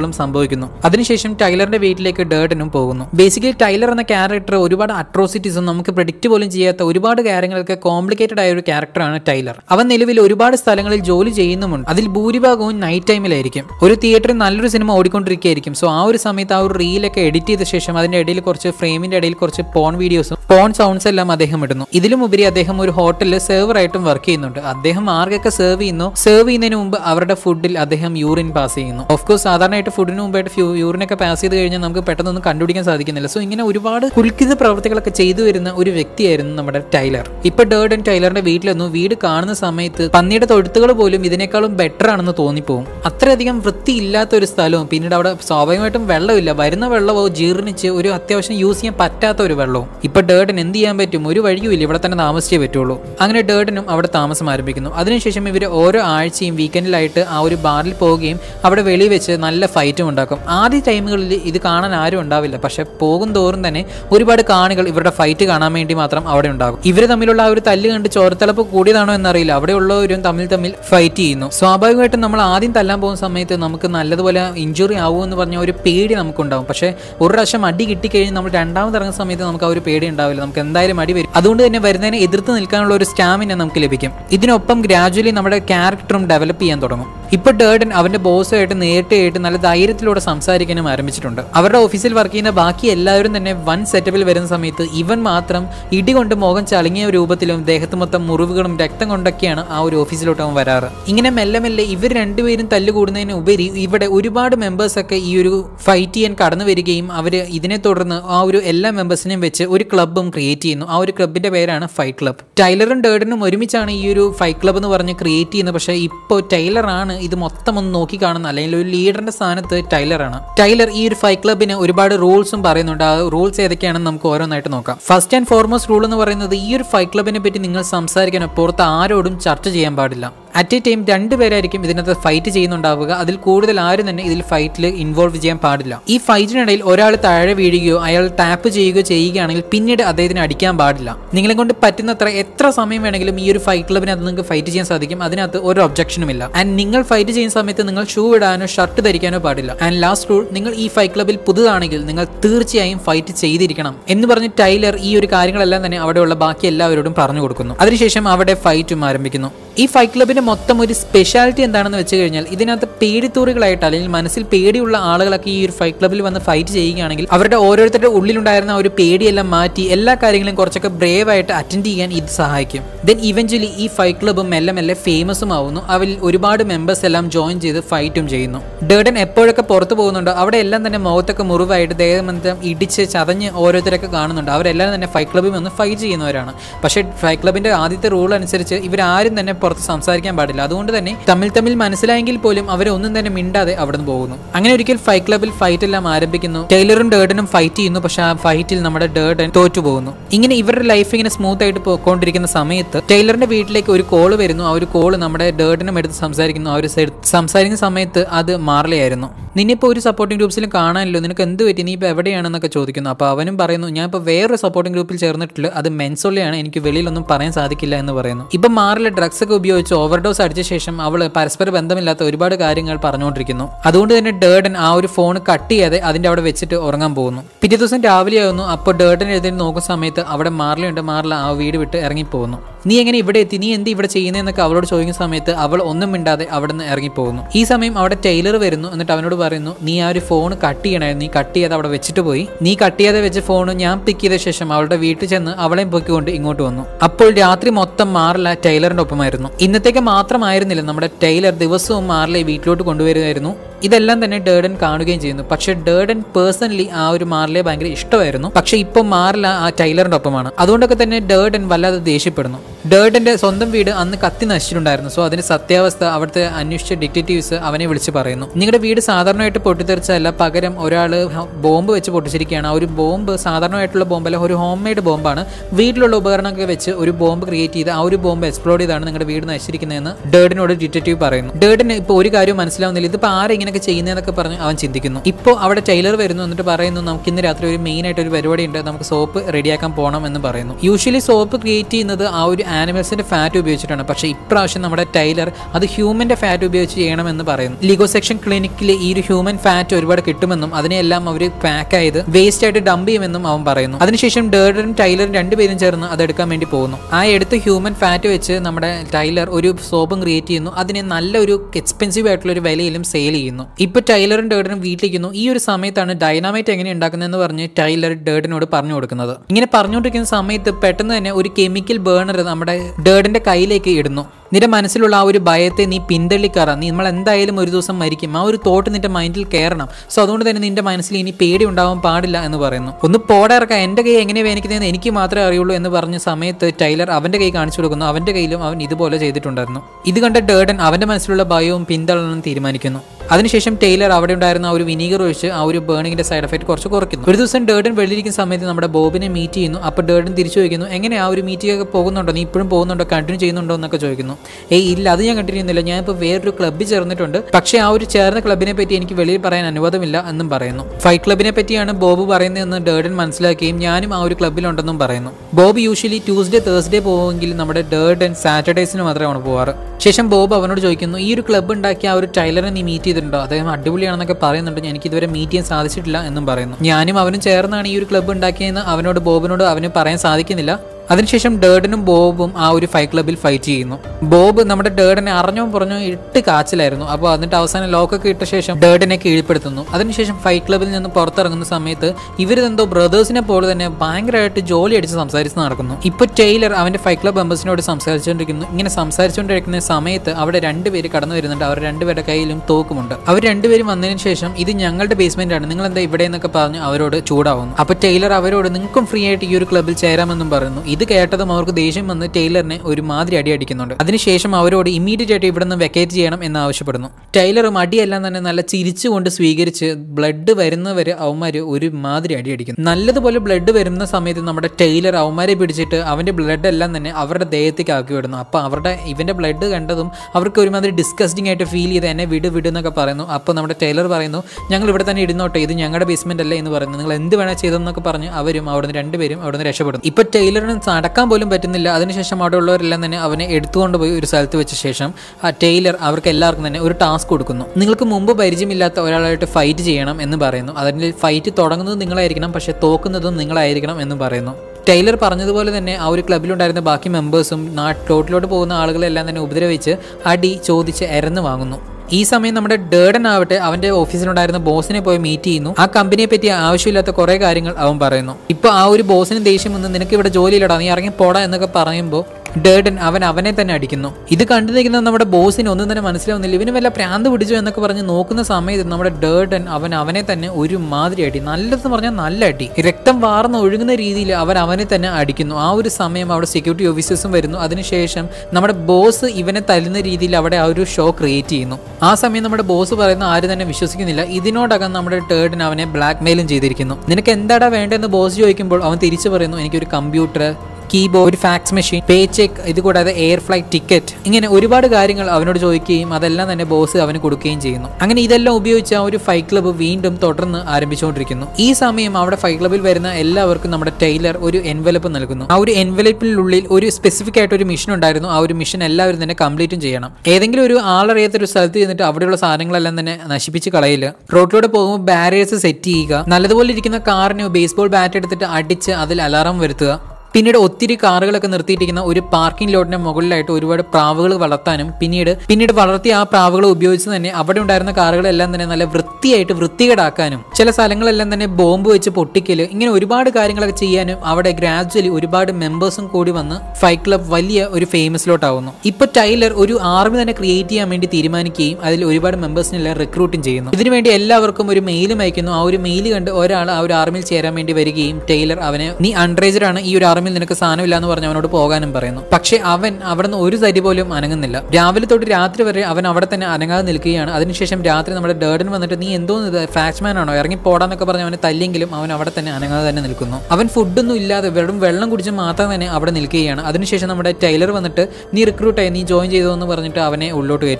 കാര്യങ്ങളും സംഭവിക്കുന്നു. അതിനുശേഷം ടൈലറിന്റെ വീട്ടിലേക്ക് ഡേർഡനും പോകുന്നു. ബേസിക്കലി ടൈലർ എന്ന ക്യാരക്ടർ ഒരുപാട് അട്രോസിറ്റീസും നമുക്ക് പ്രെഡിക്റ്റ് പോലും ചെയ്യാത്ത ഒരുപാട് കാര്യങ്ങളൊക്കെ കോംപ്ലിക്കേറ്റഡ് ആയ ഒരു ക്യാരക്ടറാണ് ടൈലർ. അവൻ നിലവിൽ ഒരുപാട് സ്ഥലങ്ങളിൽ ജോലി ചെയ്യുന്നുമുണ്ട്. അതിൽ ഭൂരിഭാഗവും നൈറ്റ് ടൈമിലായിരിക്കും. ഒരു തിയേറ്ററിൽ നല്ലൊരു സിനിമ ഓടിക്കൊണ്ടിരിക്കുകയായിരിക്കും. സോ ആ ഒരു സമയത്ത് ആ ഒരു റീലൊക്കെ എഡിറ്റ് ചെയ്ത ശേഷം അതിന്റെ ഇടയിൽ കുറച്ച് ഫ്രെയിമിന്റെ ഇടയിൽ കുറച്ച് പോൺ വീഡിയോസും പോൺ സൗണ്ട്സ് എല്ലാം അദ്ദേഹം ഇടുന്നു. ഇതിലും ഉപരി അദ്ദേഹം ഒരു ഹോട്ടലിൽ സെർവറായിട്ടും വർക്ക് ചെയ്യുന്നുണ്ട്. അദ്ദേഹം ആർക്കൊക്കെ സെർവ് ചെയ്യുന്നു, സെർവ് ചെയ്യുന്നതിന് മുമ്പ് അവരുടെ ഫുഡിൽ അദ്ദേഹം യൂറിൻ പാസ് ചെയ്യുന്നു. ഓഫ്കോഴ്സ് സാധാരണയായിട്ട് ഫുഡിന് മുമ്പായിട്ട് യൂറിനൊക്കെ പാസ് ചെയ്ത് കഴിഞ്ഞാൽ നമുക്ക് പെട്ടെന്നൊന്നും കണ്ടുപിടിക്കാൻ സാധിക്കുന്നില്ല. സോ ഇങ്ങനെ ഒരുപാട് കുൽക്കിത പ്രവർത്തികളൊക്കെ ചെയ്തു വരുന്ന ഒരു വ്യക്തിയായിരുന്നു നമ്മുടെ ടൈലർ. ഇപ്പൊ ഡേർഡൻ ടൈലറിന്റെ വീട്ടിലൊന്നും വീട് കാണുന്ന സമയത്ത് പന്നിയുടെ തൊഴുത്തുകൾ പോലും ഇതിനേക്കാളും ബെറ്റർ ആണെന്ന് തോന്നിപ്പോവും. അത്രയധികം വൃത്തിയില്ലാത്ത ഒരു സ്ഥലവും പിന്നീട് അവിടെ സ്വാഭാവികമായിട്ടും വെള്ളമില്ല. വരുന്ന വെള്ളമോ ജീർണിച്ച് ഒരു അത്യാവശ്യം യൂസ് ചെയ്യാൻ പറ്റാത്ത ഒരു വെള്ളവും. ഇപ്പൊ ഡേർഡൻ എന്ത് ചെയ്യാൻ പറ്റും? ഒരു വഴിയുമില്ല, ഇവിടെ തന്നെ താമസിച്ചേ പറ്റുള്ളൂ. അങ്ങനെ ഡേർഡനും അവിടെ താമസം ആരംഭിക്കുന്നു. അതിനുശേഷം ഇവർ ഓരോ ആഴ്ചയും വീക്കെൻഡിലായിട്ട് ആ ഒരു ബാറിൽ പോവുകയും അവിടെ വെളി വെച്ച് നല്ല ഫൈറ്റും ഉണ്ടാക്കും. ആദ്യ ടൈമുകളിൽ ഇത് കാണാൻ ആരും ഉണ്ടാവില്ല. പക്ഷെ പോകും തോറും തന്നെ ഒരുപാട് കാണികൾ ഇവരുടെ ഫൈറ്റ് കാണാൻ വേണ്ടി മാത്രം അവിടെ ഉണ്ടാകും. ഇവർ തമ്മിലുള്ള ആ ഒരു തല്ല് കണ്ട് ചോരത്തിളപ്പ് കൂടിയതാണോ എന്നറിയില്ല. അവിടെയുള്ളവരും തമ്മിൽ തമ്മിൽ ഫൈറ്റ് ചെയ്യുന്നു. സ്വാഭാവികമായിട്ടും നമ്മൾ ആദ്യം തല്ലാൻ പോകുന്ന സമയത്ത് നമുക്ക് നല്ലതുപോലെ ഇഞ്ചുറി ആവുമോ എന്ന് പറഞ്ഞ ഒരു പേടി നമുക്കുണ്ടാവും. പക്ഷേ ഒരു പ്രാവശ്യം അടി കിട്ടിക്കഴിഞ്ഞ് നമ്മൾ രണ്ടാമത് ഇറങ്ങുന്ന സമയത്ത് നമുക്ക് ആ ഒരു പേടി ഉണ്ടാവില്ല. നമുക്ക് എന്തായാലും അടി വരും. അതുകൊണ്ട് തന്നെ വരുന്നതിനെ എതിർത്ത് നിൽക്കാനുള്ള ഒരു സ്റ്റാമിന നമുക്ക് ലഭിക്കും. ഇതിനൊപ്പം ഗ്രാജുവലി നമ്മുടെ ക്യാരക്ടറും ഡെവലപ്പ് ചെയ്യാൻ തുടങ്ങും. ഇപ്പൊ ഡേർഡൻ അവന്റെ ബോസുമായിട്ട് നേരിട്ടായിട്ട് നല്ല ധൈര്യത്തിലൂടെ സംസാരിക്കാനും ആരംഭിച്ചിട്ടുണ്ട്. അവരുടെ ഓഫീസിൽ വർക്ക് ചെയ്യുന്ന ബാക്കി എല്ലാവരും തന്നെ വൻ സെറ്റപ്പിൽ വരുന്ന സമയത്ത് ഇവൻ മാത്രം ഇടികൊണ്ട് മുഖം ചളുങ്ങിയ രൂപത്തിലും ദേഹത്ത് മൊത്തം മുറിവുകളും രക്തം കൊണ്ടൊക്കെയാണ് ആ ഒരു ഓഫീസിലോട്ട് അവൻ വരാറ്. ഇങ്ങനെ മെല്ലെ മെല്ലെ ഇവർ രണ്ടുപേരും തല്ലുകൂടുന്നതിന് ഉപരി ഇവിടെ ഒരുപാട് മെമ്പേഴ്സ് ഒക്കെ ഈ ഒരു ഫൈറ്റ് ചെയ്യാൻ കടന്നു വരികയും അവര് ഇതിനെ തുടർന്ന് ആ ഒരു എല്ലാ മെമ്പേഴ്സിനെയും വെച്ച് ഒരു ക്ലബ്ബും ക്രിയേറ്റ് ചെയ്യുന്നു. ആ ഒരു ക്ലബിന്റെ പേരാണ് ഫൈറ്റ് ക്ലബ്. ടൈലറും ഡേർഡനും ഒരുമിച്ചാണ് ഈ ഒരു ഫൈറ്റ് ക്ലബ് എന്ന് പറഞ്ഞ് ക്രിയേറ്റ് ചെയ്യുന്നത്. പക്ഷേ ഇപ്പോൾ ടൈലറാണ് ഇത് മൊത്തം ഒന്ന് നോക്കി കാണുന്ന, അല്ലെങ്കിൽ ഒരു ലീഡറിന്റെ സ്ഥാനത്ത് ടൈലറാണ്. ടൈലർ ഈ ഒരു ഫൈറ്റ് ക്ലബിന് ഒരുപാട് റൂൾസും പറയുന്നുണ്ട്. ആ റൂൾസ് ഏതൊക്കെയാണെന്ന് നമുക്ക് ഓരോന്നായിട്ട് നോക്കാം. ഫസ്റ്റ് ആൻഡ് ഫോർമോസ്റ്റ് റൂൾ എന്ന് പറയുന്നത് ഈ ഒരു ഫൈറ്റ് ക്ലബിനെ പറ്റി നിങ്ങൾ സംസാരിക്കാനോ പുറത്ത് ആരോടും ചർച്ച ചെയ്യാൻ പാടില്ല. അറ്റ് എ ടൈം രണ്ടുപേരായിരിക്കും ഇതിനകത്ത് ഫൈറ്റ് ചെയ്യുന്നുണ്ടാവുക. അതിൽ കൂടുതൽ ആരും തന്നെ ഇതിൽ ഫൈറ്റിൽ ഇൻവോൾവ് ചെയ്യാൻ പാടില്ല. ഈ ഫൈറ്റിനിടയിൽ ഒരാൾ താഴെ വീഴുകയോ അയാൾ ടാപ്പ് ചെയ്യുകയോ ചെയ്യുകയാണെങ്കിൽ പിന്നീട് അദ്ദേഹത്തിന് അടിക്കാൻ പാടില്ല. നിങ്ങളെ കൊണ്ട് പറ്റുന്നത്ര എത്ര സമയം വേണമെങ്കിലും ഈ ഒരു ഫൈറ്റ് ക്ലബിനകത്ത് നിങ്ങൾക്ക് ഫൈറ്റ് ചെയ്യാൻ സാധിക്കും. അതിനകത്ത് ഒരു ഒബ്ജക്ഷനും ഇല്ല. ആൻഡ് നിങ്ങൾ ഫൈറ്റ് ചെയ്യുന്ന സമയത്ത് നിങ്ങൾ ഷൂ ഇടാനോ ഷർട്ട് ധരിക്കാനോ പാടില്ല. ആൻഡ് ലാസ്റ്റ് റൂൾ, നിങ്ങൾ ഈ ഫൈറ്റ് ക്ലബിൽ പുതുതാണെങ്കിൽ നിങ്ങൾ തീർച്ചയായും ഫൈറ്റ് ചെയ്തിരിക്കണം എന്ന് പറഞ്ഞ് ടൈലർ ഈ ഒരു കാര്യങ്ങളെല്ലാം തന്നെ അവിടെയുള്ള ബാക്കി എല്ലാവരോടും പറഞ്ഞു കൊടുക്കുന്നു. അതിനുശേഷം അവിടെ ഫൈറ്റും ആരംഭിക്കുന്നു. ഈ ഫൈറ്റ് ക്ലബിന്റെ മൊത്തം ഒരു സ്പെഷ്യാലിറ്റി എന്താണെന്ന് വെച്ച് കഴിഞ്ഞാൽ ഇതിനകത്ത് പേടിത്തൂറികളായിട്ട് അല്ലെങ്കിൽ മനസ്സിൽ പേടിയുള്ള ആളുകളൊക്കെ ഈ ഒരു ഫൈറ്റ് ക്ലബിൽ വന്ന് ഫൈറ്റ് ചെയ്യുകയാണെങ്കിൽ അവരുടെ ഓരോരുത്തരുടെ ഉള്ളിലുണ്ടായിരുന്ന ഒരു പേടിയെല്ലാം മാറ്റി എല്ലാ കാര്യങ്ങളും കുറച്ചൊക്കെ ബ്രേവ് ആയിട്ട് അറ്റൻഡ് ചെയ്യാൻ ഇത് സഹായിക്കും. ദെൻ ഇവഞ്ച്വലി ഈ ഫൈറ്റ് ക്ലബ് മെല്ലെ മെല്ലെ ഫേമസും ആവുന്നു. അവരിൽ ഒരുപാട് മെമ്പേഴ്സ് എല്ലാം ജോയിൻ ചെയ്ത് ഫൈറ്റും ചെയ്യുന്നു. ഡേർഡൻ എപ്പോഴൊക്കെ പുറത്തു പോകുന്നുണ്ടോ അവിടെ എല്ലാം തന്നെ മുഖത്തൊക്കെ മുറിവായിട്ട് ദേഹമന്ത്രം ഇടിച്ച് ചതഞ്ഞ് ഓരോരുത്തരൊക്കെ കാണുന്നുണ്ട്. അവരെല്ലാം തന്നെ ഫൈറ്റ് ക്ലബിൽ വന്ന് ഫൈറ്റ് ചെയ്യുന്നവരാണ്. പക്ഷേ ഫൈറ്റ് ക്ലബിന്റെ ആദ്യത്തെ റൂൾ അനുസരിച്ച് ഇവരാരും തന്നെ പുറത്ത് സംസാരിക്കാൻ പാടില്ല. അതുകൊണ്ട് തന്നെ തമ്മിൽ തമ്മിൽ മനസ്സിലായെങ്കിൽ പോലും അവരെ ഒന്നും തന്നെ മിണ്ടാതെ അവിടെ നിന്ന് പോകുന്നു. അങ്ങനെ ഒരിക്കൽ ഫൈറ്റ് ക്ലബിൽ ഫൈറ്റ് എല്ലാം ആരംഭിക്കുന്നു. ടൈലറും ഡേർഡനും ഫൈറ്റ് ചെയ്യുന്നു. പക്ഷെ ആ ഫൈറ്റിൽ നമ്മുടെ ഡേർഡൻ തോറ്റു പോകുന്നു. ഇങ്ങനെ ഇവരുടെ ലൈഫ് ഇങ്ങനെ സ്മൂത്ത് ആയിട്ട് പോയിക്കൊണ്ടിരിക്കുന്ന സമയത്ത് ടൈലറിന്റെ വീട്ടിലേക്ക് ഒരു കോള് വരുന്നു. ആ ഒരു കോള് നമ്മുടെ ഡേർഡനും എടുത്ത് സംസാരിക്കുന്നു. ആ ഒരു സൈഡ് സംസാരിക്കുന്ന സമയത്ത് അത് മാർലയായിരുന്നു. നിന്നിപ്പോൾ ഒരു സപ്പോർട്ടിംഗ് ഗ്രൂപ്പ്സിലും കാണാനല്ലോ, നിനക്ക് എന്ത് പറ്റി, നീ ഇപ്പോൾ എവിടെയാണെന്നൊക്കെ ചോദിക്കുന്നു. അപ്പോൾ അവനും പറയുന്നു, ഞാൻ ഇപ്പോൾ വേറൊരു സപ്പോർട്ടിംഗ് ഗ്രൂപ്പിൽ ചേർന്നിട്ടില്ല, അത് മെൻസോളിയാണ്, എനിക്ക് വെളിയിലൊന്നും പറയാൻ സാധിക്കില്ല എന്ന് പറയുന്നു. ഇപ്പം മാറിലെ ഡ്രഗ്സ് ഒക്കെ ഉപയോഗിച്ച് ഓവർഡോസ് അടിച്ച ശേഷം അവൾ പരസ്പര ബന്ധമില്ലാത്ത ഒരുപാട് കാര്യങ്ങൾ പറഞ്ഞുകൊണ്ടിരിക്കുന്നു. അതുകൊണ്ട് തന്നെ ഡേർഡൻ ആ ഒരു ഫോൺ കട്ട് ചെയ്യാതെ അതിൻ്റെ അവിടെ വെച്ചിട്ട് ഉറങ്ങാൻ പോകുന്നു. പിറ്റേ ദിവസം രാവിലെ ആവുന്നു. അപ്പോൾ ഡേർഡൻ എഴുതി നോക്കുന്ന സമയത്ത് അവിടെ മാർലയുണ്ട്. മാർല ആ വീട് വിട്ട് ഇറങ്ങിപ്പോകുന്നു. നീ എങ്ങനെ ഇവിടെ എത്തി, നീ എന്ത് ഇവിടെ ചെയ്യുന്നതെന്നൊക്കെ അവളോട് ചോദിക്കുന്ന സമയത്ത് അവൾ ഒന്നും മിണ്ടാതെ അവിടെ നിന്ന് ഇറങ്ങിപ്പോകുന്നു. ഈ സമയം അവിടെ ടൈലർ വരുന്നു. എന്നിട്ട് അവനോട് പറയുന്നു, നീ ആ ഒരു ഫോൺ കട്ട് ചെയ്യണമായിരുന്നു, നീ കട്ട് ചെയ്ത് അവിടെ വെച്ചിട്ട് പോയി. നീ കട്ട് ചെയ്യാതെ വെച്ച ഫോൺ ഞാൻ പിക്ക് ചെയ്ത ശേഷം അവളുടെ വീട്ടിൽ ചെന്ന് അവളെയും പൊക്കിക്കൊണ്ട് ഇങ്ങോട്ട് വന്നു. അപ്പോൾ രാത്രി മൊത്തം മാർല ടൈലറിന്റെ ഒപ്പമായിരുന്നു. ഇന്നത്തേക്ക് മാത്രമായിരുന്നില്ല, നമ്മുടെ ടൈലർ ദിവസവും മാർലയെ വീട്ടിലോട്ട് കൊണ്ടുവരുമായിരുന്നു. ഇതെല്ലാം തന്നെ ഡേർഡൻ കാണുകയും ചെയ്യുന്നു. പക്ഷെ ഡേർഡൻ പേഴ്സണലി ആ ഒരു മാർലയെ ഭയങ്കര ഇഷ്ടമായിരുന്നു. പക്ഷെ ഇപ്പം മാർല ആ ടൈലറിന്റെ ഒപ്പമാണ്. അതുകൊണ്ടൊക്കെ തന്നെ ഡേർഡൻ വല്ലാതെ ദേഷ്യപ്പെടുന്നു. ഡേർഡന്റെ സ്വന്തം വീട് അന്ന് കത്തി നശിച്ചിട്ടുണ്ടായിരുന്നു. സോ അതിന്റെ സത്യാവസ്ഥ അവിടുത്തെ അന്വേഷിച്ച ഡിറ്റക്റ്റീവ്സ് അവനെ വിളിച്ച് പറയുന്നു. നിങ്ങളുടെ വീട് സാധാരണയായിട്ട് പൊട്ടിത്തെറിച്ചല്ല, പകരം ഒരാൾ ബോംബ് വെച്ച് പൊട്ടിച്ചിരിക്കുകയാണ്. ആ ഒരു ബോംബ് സാധാരണയായിട്ടുള്ള ബോംബല്ല, ഒരു ഹോം മെയ്ഡ് ബോംബാണ്. വീട്ടിലുള്ള ഉപകരണമൊക്കെ വെച്ച് ഒരു ബോംബ് ക്രിയേറ്റ് ചെയ്ത് ആ ഒരു ബോംബ് എക്സ്പ്ലോഡ് ചെയ്താണ് നിങ്ങളുടെ വീട് നശിച്ചിരിക്കുന്നതെന്ന് ഡേർഡനോട് ഡിറ്റക്റ്റീവ് പറയുന്നു. ഡേർഡന് ഇപ്പോൾ ഒരു കാര്യം മനസ്സിലാവുന്നില്ല, ഇതിപ്പോൾ ആരെങ്കിലും ചെയ്യുന്നതൊക്കെ പറഞ്ഞ് അവൻ ചിന്തിക്കുന്നു. ഇപ്പോൾ അവിടെ ടൈലർ വരുന്നു. എന്നിട്ട് പറയുന്നു, നമുക്ക് ഇന്ന് രാത്രി ഒരു മെയിൻ ആയിട്ട് ഒരു പരിപാടി ഉണ്ട്, നമുക്ക് സോപ്പ് റെഡിയാക്കാൻ പോകണം എന്ന് പറയുന്നു. യൂഷ്വലി സോപ്പ് ക്രിയേറ്റ് ചെയ്യുന്നത് ആ ഒരു ആനിമൽസിന്റെ ഫാറ്റ് ഉപയോഗിച്ചിട്ടാണ്. പക്ഷേ ഇപ്രാവശ്യം നമ്മുടെ ടൈലർ അത് ഹ്യൂമന്റെ ഫാറ്റ് ഉപയോഗിച്ച് ചെയ്യണമെന്ന് പറയുന്നു. ലിഗോസെക്ഷൻ ക്ലിനിക്കിൽ ഈ ഒരു ഹ്യൂമൻ ഫാറ്റ് ഒരുപാട് കിട്ടുമെന്നും അതിനെല്ലാം അവർ പാക്ക് ചെയ്ത് വേസ്റ്റ് ആയിട്ട് ഡംപ് ചെയ്യുമെന്നും അവൻ പറയുന്നു. അതിനുശേഷം ഡേർഡനും ടൈലറും രണ്ടുപേരും ചേർന്ന് അതെടുക്കാൻ വേണ്ടി പോകുന്നു. ആ എടുത്ത ഹ്യൂമൻ ഫാറ്റ് വെച്ച് നമ്മുടെ ടൈലർ ഒരു സോപ്പും ക്രിയേറ്റ് ചെയ്യുന്നു. അതിനെ നല്ലൊരു എക്സ്പെൻസീവ് ആയിട്ടുള്ള ഒരു വിലയിലും സെയിൽ ചെയ്യുന്നു. ഇപ്പൊ ടൈലറും ഡേർഡനും വീട്ടിലിരിക്കുന്നു. ഈ ഒരു സമയത്താണ് ഡൈനാമൈറ്റ് എങ്ങനെ ഉണ്ടാക്കുന്നതെന്ന് പറഞ്ഞ് ടൈലർ ഡേർഡനോട് പറഞ്ഞു കൊടുക്കുന്നത്. ഇങ്ങനെ പറഞ്ഞുകൊണ്ടിരിക്കുന്ന സമയത്ത് പെട്ടെന്ന് തന്നെ ഒരു കെമിക്കൽ ബേണർ നമ്മുടെ ഡേർഡിന്റെ കയ്യിലേക്ക് ഇടുന്നു. നിന്റെ മനസ്സിലുള്ള ആ ഒരു ഭയത്തെ നീ പിന്തള്ളിക്കറ. നീ നമ്മൾ എന്തായാലും ഒരു ദിവസം മരിക്കും. ആ ഒരു തോട്ട് നിന്റെ മൈൻഡിൽ കയറണം. സോ അതുകൊണ്ട് തന്നെ നിന്റെ മനസ്സിൽ ഇനി പേടി ഉണ്ടാവാൻ പാടില്ല എന്ന് പറയുന്നു. ഒന്ന് പോടയിറക്കാം, എന്റെ കൈ എങ്ങനെ വേനിക്കുന്നതെന്ന് എനിക്ക് മാത്രമേ അറിയുള്ളൂ എന്ന് പറഞ്ഞ സമയത്ത് ടൈലർ അവന്റെ കൈ കാണിച്ചു കൊടുക്കുന്നു. അവന്റെ കയ്യിലും അവൻ ഇതുപോലെ ചെയ്തിട്ടുണ്ടായിരുന്നു. ഇത് കണ്ട ഡേർഡൻ അവന്റെ മനസ്സിലുള്ള ഭയവും പിന്തള്ളണം തീരുമാനിക്കുന്നു. അതിനുശേഷം ടൈലർ അവിടെ ഉണ്ടായിരുന്ന ആ ഒരു വിനീഗർ ഒഴിച്ച് ആ ഒരു ബേണിങ്ങിന്റെ സൈഡ് എഫക്ട് കുറച്ച് കുറയ്ക്കുന്നു. ഒരു ദിവസം ഡേർഡൻ വെളിയിരിക്കുന്ന സമയത്ത് നമ്മുടെ ബോബിനെ മീറ്റ് ചെയ്യുന്നു. അപ്പോൾ ഡേർഡൻ തിരിച്ചു ചോദിക്കുന്നു, എങ്ങനെ ആ ഒരു മീറ്റിംഗ് ഒക്കെ പോകുന്നുണ്ടോ, നീ ഇപ്പോഴും പോകുന്നുണ്ടോ, കണ്ടിന്യൂ ചെയ്യുന്നുണ്ടോ എന്നൊക്കെ ചോദിക്കുന്നു. ഏയ് ഇല്ല, അത് ഞാൻ കണ്ടിന്യൂ ചെയ്യുന്നില്ല, ഞാൻ ഇപ്പോൾ വേറൊരു ക്ലബ്ബിൽ ചേർന്നിട്ടുണ്ട്. പക്ഷേ ആ ഒരു ചേർന്ന ക്ലബിനെ പറ്റി എനിക്ക് വെളിയിൽ പറയാൻ അനുവാദമില്ല എന്നും പറയുന്നു. ഫൈറ്റ് ക്ലബിനെ പറ്റിയാണ് ബോബ് പറയുന്നതെന്ന് ഡേർഡൻ മനസ്സിലാക്കുകയും ഞാനും ആ ഒരു ക്ലബ്ബിലുണ്ടെന്നും പറയുന്നു. ബോബ് യൂഷ്വലി ട്യൂസ്ഡേ തേഴ്സ്ഡേ പോകുമെങ്കിൽ നമ്മുടെ ഡേർഡൻ സാറ്റർഡേസിന് മാത്രമാണ് പോവാറ്. ശേഷം ബോബ് അവനോട് ചോദിക്കുന്നു, ഈ ഒരു ക്ലബ്ബ് ഉണ്ടാക്കിയ ആ ഒരു ടൈലറിനെ നീ മീറ്റ് ചെയ്തിട്ടുണ്ടോ, അദ്ദേഹം അടിപൊളിയാണെന്നൊക്കെ പറയുന്നുണ്ട്, എനിക്ക് ഇതുവരെ മീറ്റ് ചെയ്യാൻ സാധിച്ചിട്ടില്ല എന്നും പറയുന്നു. ഞാനും അവനും ചേർന്നാണ് ഈ ഒരു ക്ലബ്ബ് ഉണ്ടാക്കിയതെന്ന് അവനോട് ബോബിനോട് അവന് പറയാൻ സാധിക്കുന്നില്ല. അതിനുശേഷം ഡേർഡനും ബോബും ആ ഒരു ഫൈറ്റ് ക്ലബ്ബിൽ ഫൈറ്റ് ചെയ്യുന്നു. ബോബ് നമ്മുടെ ഡേർഡനെ അറിഞ്ഞോ പറഞ്ഞോ ഇട്ട് കാച്ചിലായിരുന്നു. അപ്പോൾ എന്നിട്ട് അവസാനം ലോക്കൊക്കെ ഇട്ട ശേഷം ഡേർഡനെ കീഴ്പ്പെടുത്തുന്നു. അതിനുശേഷം ഫൈറ്റ് ക്ലബ്ബിൽ നിന്ന് പുറത്തിറങ്ങുന്ന സമയത്ത് ഇവരെന്തോ ബ്രദേഴ്സിനെ പോലെ തന്നെ ഭയങ്കരമായിട്ട് ജോലി അടിച്ച് സംസാരിച്ച് നടക്കുന്നു. ഇപ്പൊ ടൈലർ അവന്റെ ഫൈറ്റ് ക്ലബ് മെമ്പേഴ്സിനോട് സംസാരിച്ചുകൊണ്ടിരിക്കുന്നു. ഇങ്ങനെ സംസാരിച്ചുകൊണ്ടിരിക്കുന്ന സമയത്ത് അവിടെ രണ്ടുപേര് കടന്നു വരുന്നുണ്ട്. അവർ രണ്ടുപേരുടെ കയ്യിലും തോക്കുമുണ്ട്. അവർ രണ്ടുപേരും വന്നതിന് ശേഷം ഇത് ഞങ്ങളുടെ ബേസ്മെന്റ് ആണ്, നിങ്ങൾ എന്താ ഇവിടെ എന്നൊക്കെ പറഞ്ഞ് അവരോട് ചൂടാവുന്നു. അപ്പൊ ടൈലർ അവരോട് നിങ്ങൾക്കും ഫ്രീ ആയിട്ട് ഈ ഒരു ക്ലബ്ബിൽ ചേരാമെന്നും പറയുന്നു. ഇത് കേട്ടതും അവർക്ക് ദേഷ്യം വന്ന് ടൈലറിനെ ഒരു മാതിരി അടി അടിക്കുന്നുണ്ട്. അതിനുശേഷം അവരോട് ഇമ്മീഡിയറ്റ് ആയിട്ട് ഇവിടെ നിന്ന് വെക്കേറ്റ് ചെയ്യണം എന്ന് ആവശ്യപ്പെടുന്നു. ടൈലറും അടിയെല്ലാം തന്നെ നല്ല ചിരിച്ചുകൊണ്ട് സ്വീകരിച്ച് ബ്ലഡ് വരുന്നവരെ അവന്മാര് ഒരു മാതിരി അടി അടിക്കുന്നു. നല്ലതുപോലെ ബ്ലഡ് വരുന്ന സമയത്ത് നമ്മുടെ ടൈലർ അവന്മാരെ പിടിച്ചിട്ട് അവന്റെ ബ്ലഡ് എല്ലാം തന്നെ അവരുടെ ദേഹത്തേക്ക് ആക്കി വിടുന്നു. അപ്പൊ അവരുടെ ഇവന്റെ ബ്ലഡ് കണ്ടതും അവർക്ക് ഒരുമാതിരി ഡിസ്കസ്റ്റിംഗ് ആയിട്ട് ഫീൽ ചെയ്ത് എന്നെ വിട് വിട് എന്നൊക്കെ പറയുന്നു. അപ്പോൾ നമ്മുടെ ടൈലർ പറയുന്നു, ഞങ്ങൾ ഇവിടെ തന്നെ ഇടുന്നോട്ടെ, ഇത് ഞങ്ങളുടെ ബേസ്മെന്റ് അല്ലേ എന്ന് പറയുന്നു, നിങ്ങൾ എന്ത് വേണേൽ ചെയ്തെന്നൊക്കെ പറഞ്ഞ് അവരും അവിടുന്ന് രണ്ടുപേരും അവിടുന്ന് രക്ഷപ്പെടുന്നു. ഇപ്പൊ ടൈലറിന് നടക്കാൻ പോലും പറ്റുന്നില്ല. അതിനുശേഷം അവിടെ ഉള്ളവരെല്ലാം തന്നെ അവനെ എടുത്തുകൊണ്ട് പോയി ഒരു സ്ഥലത്ത് വെച്ച ശേഷം ആ ടൈലർ അവർക്ക് എല്ലാവർക്കും തന്നെ ഒരു ടാസ്ക് കൊടുക്കുന്നു. നിങ്ങൾക്ക് മുമ്പ് പരിചയമില്ലാത്ത ഒരാളായിട്ട് ഫൈറ്റ് ചെയ്യണം എന്ന് പറയുന്നു. അതിൽ ഫൈറ്റ് തുടങ്ങുന്നത് നിങ്ങളായിരിക്കണം, പക്ഷെ തോക്കുന്നതും നിങ്ങളായിരിക്കണം എന്ന് പറയുന്നു. ടൈലർ പറഞ്ഞതുപോലെ തന്നെ ആ ഒരു ക്ലബ്ബിലുണ്ടായിരുന്ന ബാക്കി മെമ്പേഴ്സും നാട്ടിലോട്ട് പോകുന്ന ആളുകളെല്ലാം തന്നെ ഉപദ്രവിച്ച് അടി ചോദിച്ച് എരന്ന് വാങ്ങുന്നു. ഈ സമയം നമ്മുടെ ഡേർഡൻ ആവട്ടെ അവന്റെ ഓഫീസിലുണ്ടായിരുന്ന ബോസിനെ പോയി മീറ്റ് ചെയ്യുന്നു. ആ കമ്പനിയെ പറ്റി ആവശ്യമില്ലാത്ത കുറെ കാര്യങ്ങൾ അവൻ പറയുന്നു. ഇപ്പൊ ആ ഒരു ബോസിന് ദേഷ്യം വന്ന് നിനക്ക് ഇവിടെ ജോലിയില്ലടാ, നീ ഇറങ്ങി പോടാ എന്നൊക്കെ പറയുമ്പോൾ ഡേർഡൻ അവൻ അവനെ തന്നെ അടിക്കുന്നു. ഇത് കണ്ടു നിൽക്കുന്ന നമ്മുടെ ബോസിന് ഒന്നും തന്നെ മനസ്സിലാവുന്നില്ല. ഇവന് വല്ല പ്രാന്ത് പിടിച്ചു എന്നൊക്കെ പറഞ്ഞ് നോക്കുന്ന സമയത്ത് നമ്മുടെ ഡേർഡൻ അവൻ അവനെ തന്നെ ഒരു മാതിരി അടി, നല്ലതെന്ന് പറഞ്ഞാൽ നല്ല അടി, രക്തം വാർന്ന് ഒഴുകുന്ന രീതിയിൽ അവൻ അവനെ തന്നെ അടിക്കുന്നു. ആ ഒരു സമയം അവിടെ സെക്യൂരിറ്റി ഓഫീസേഴ്സും വരുന്നു. അതിനുശേഷം നമ്മുടെ ബോസ് ഇവനെ തല്ലുന്ന രീതിയിൽ അവിടെ ആ ഒരു ഷോ ക്രിയേറ്റ് ചെയ്യുന്നു. ആ സമയം നമ്മുടെ ബോസ് പറയുന്ന ആരും തന്നെ വിശ്വസിക്കുന്നില്ല. ഇതിനോടകം നമ്മുടെ ഡേർഡൻ അവനെ ബ്ലാക്ക് മെയിലും ചെയ്തിരിക്കുന്നു. നിനക്ക് എന്താടാ വേണ്ടതെന്ന് ബോസ് ചോദിക്കുമ്പോൾ അവൻ തിരിച്ചു പറയുന്നു, എനിക്കൊരു കമ്പ്യൂട്ടർ, കീബോർഡ്, ഒരു ഫാക്സ് മെഷീൻ, പേ ചെക്ക്, ഇത് കൂടാതെ എയർ ഫ്ലൈറ്റ് ടിക്കറ്റ്, ഇങ്ങനെ ഒരുപാട് കാര്യങ്ങൾ അവനോട് ചോദിക്കുകയും അതെല്ലാം തന്നെ ബോസ് അവന് കൊടുക്കുകയും ചെയ്യുന്നു. അങ്ങനെ ഇതെല്ലാം ഉപയോഗിച്ച് ആ ഒരു ഫൈറ്റ് ക്ലബ്ബ് വീണ്ടും തുടർന്ന് ആരംഭിച്ചുകൊണ്ടിരിക്കുന്നു. ഈ സമയം അവിടെ ഫൈറ്റ് ക്ലബ്ബിൽ വരുന്ന എല്ലാവർക്കും നമ്മുടെ ടൈലർ ഒരു എൻവലപ്പ് നൽകുന്നു. ആ ഒരു എൻവലപ്പിനുള്ളിൽ ഒരു സ്പെസിഫിക് ആയിട്ട് ഒരു മിഷൻ ഉണ്ടായിരുന്നു. ആ ഒരു മിഷൻ എല്ലാവരും തന്നെ കംപ്ലീറ്റും ചെയ്യണം. ഏതെങ്കിലും ഒരു ആളറിയാത്ത ഒരു സ്ഥലത്ത് ചെന്നിട്ട് അവിടെയുള്ള സാധനങ്ങളെല്ലാം തന്നെ നശിപ്പിച്ച് കളയില്ല. റോഡിലൂടെ പോകുമ്പോൾ ബാരിയേഴ്സ് സെറ്റ് ചെയ്യുക, നല്ലതുപോലെ ഇരിക്കുന്ന കാറിന് ബേസ്ബോൾ ബാറ്റ് എടുത്തിട്ട് അടിച്ച് അതിൽ അലാറം വരുത്തുക. പിന്നീട് ഒത്തിരി കാറുകളൊക്കെ നിർത്തിയിട്ടിരിക്കുന്ന ഒരു പാർക്കിംഗ് ലോട്ടിന്റെ മുകളിലായിട്ട് ഒരുപാട് പ്രാവുകൾ വളർത്താനും പിന്നീട് പിന്നീട് വളർത്തിയ ആ പ്രാവുകൾ ഉപയോഗിച്ച് തന്നെ അവിടെ ഉണ്ടായിരുന്ന കാറുകളെല്ലാം തന്നെ നല്ല വൃത്തിയായിട്ട് വൃത്തികേടാക്കാനും ചില സ്ഥലങ്ങളെല്ലാം തന്നെ ബോംബ് വെച്ച് പൊട്ടിക്കല്, ഇങ്ങനെ ഒരുപാട് കാര്യങ്ങളൊക്കെ ചെയ്യാനും അവിടെ ഗ്രാജുവലി ഒരുപാട് മെമ്പേഴ്സും കൂടി വന്ന് ഫൈറ്റ് ക്ലബ് വലിയ ഒരു ഫേമസിലോട്ടാവുന്നു. ഇപ്പൊ ടൈലർ ഒരു ആർമി തന്നെ ക്രിയേറ്റ് ചെയ്യാൻ വേണ്ടി തീരുമാനിക്കുകയും അതിൽ ഒരുപാട് മെമ്പേഴ്സിനെല്ലാം റിക്രൂട്ടിങ് ചെയ്യുന്നു. ഇതിനുവേണ്ടി എല്ലാവർക്കും ഒരു മെയിലും അയക്കുന്നു. ആ ഒരു മെയിൽ കണ്ട് ഒരാൾ ആ ഒരു ആർമിയിൽ ചേരാൻ വേണ്ടി വരികയും ടൈലർ അവനെ നീ അൺറേജഡ് ആണ്, ഈ ഒരു ആർമിയിൽ നിനക്ക് സാധനമില്ല എന്ന് പറഞ്ഞ് അവനോട് പോകാനും പറയുന്നു. പക്ഷെ അവൻ അവിടെ നിന്ന് ഒരു തരി പോലും അനങ്ങുന്നില്ല. രാവിലെ തൊട്ട് രാത്രി വരെ അവൻ അവിടെ തന്നെ അനങ്ങാതെ നിൽക്കുകയാണ്. അതിനുശേഷം രാത്രി നമ്മുടെ ഡേർഡൻ വന്നിട്ട് നീ എന്തോന്ന് ഫ്രാക്ച്മാൻ ആണോ, ഇറങ്ങി പോടാന്നൊക്കെ പറഞ്ഞ് അവനെ തല്ലെങ്കിലും അവൻ അവിടെ തന്നെ അനങ്ങാതെ തന്നെ നിൽക്കുന്നു. അവൻ ഫുഡൊന്നും ഇല്ലാതെ വെറും വെള്ളം കുടിച്ച് മാത്രം തന്നെ അവിടെ നിൽക്കുകയാണ്. അതിനുശേഷം നമ്മുടെ ടൈലർ വന്നിട്ട് നീ റിക്രൂട്ടായി, നീ ജോയിൻ ചെയ്തോ എന്ന് പറഞ്ഞിട്ട് അവനെ ഉള്ളോട്ട് കയറ്റുന്നു.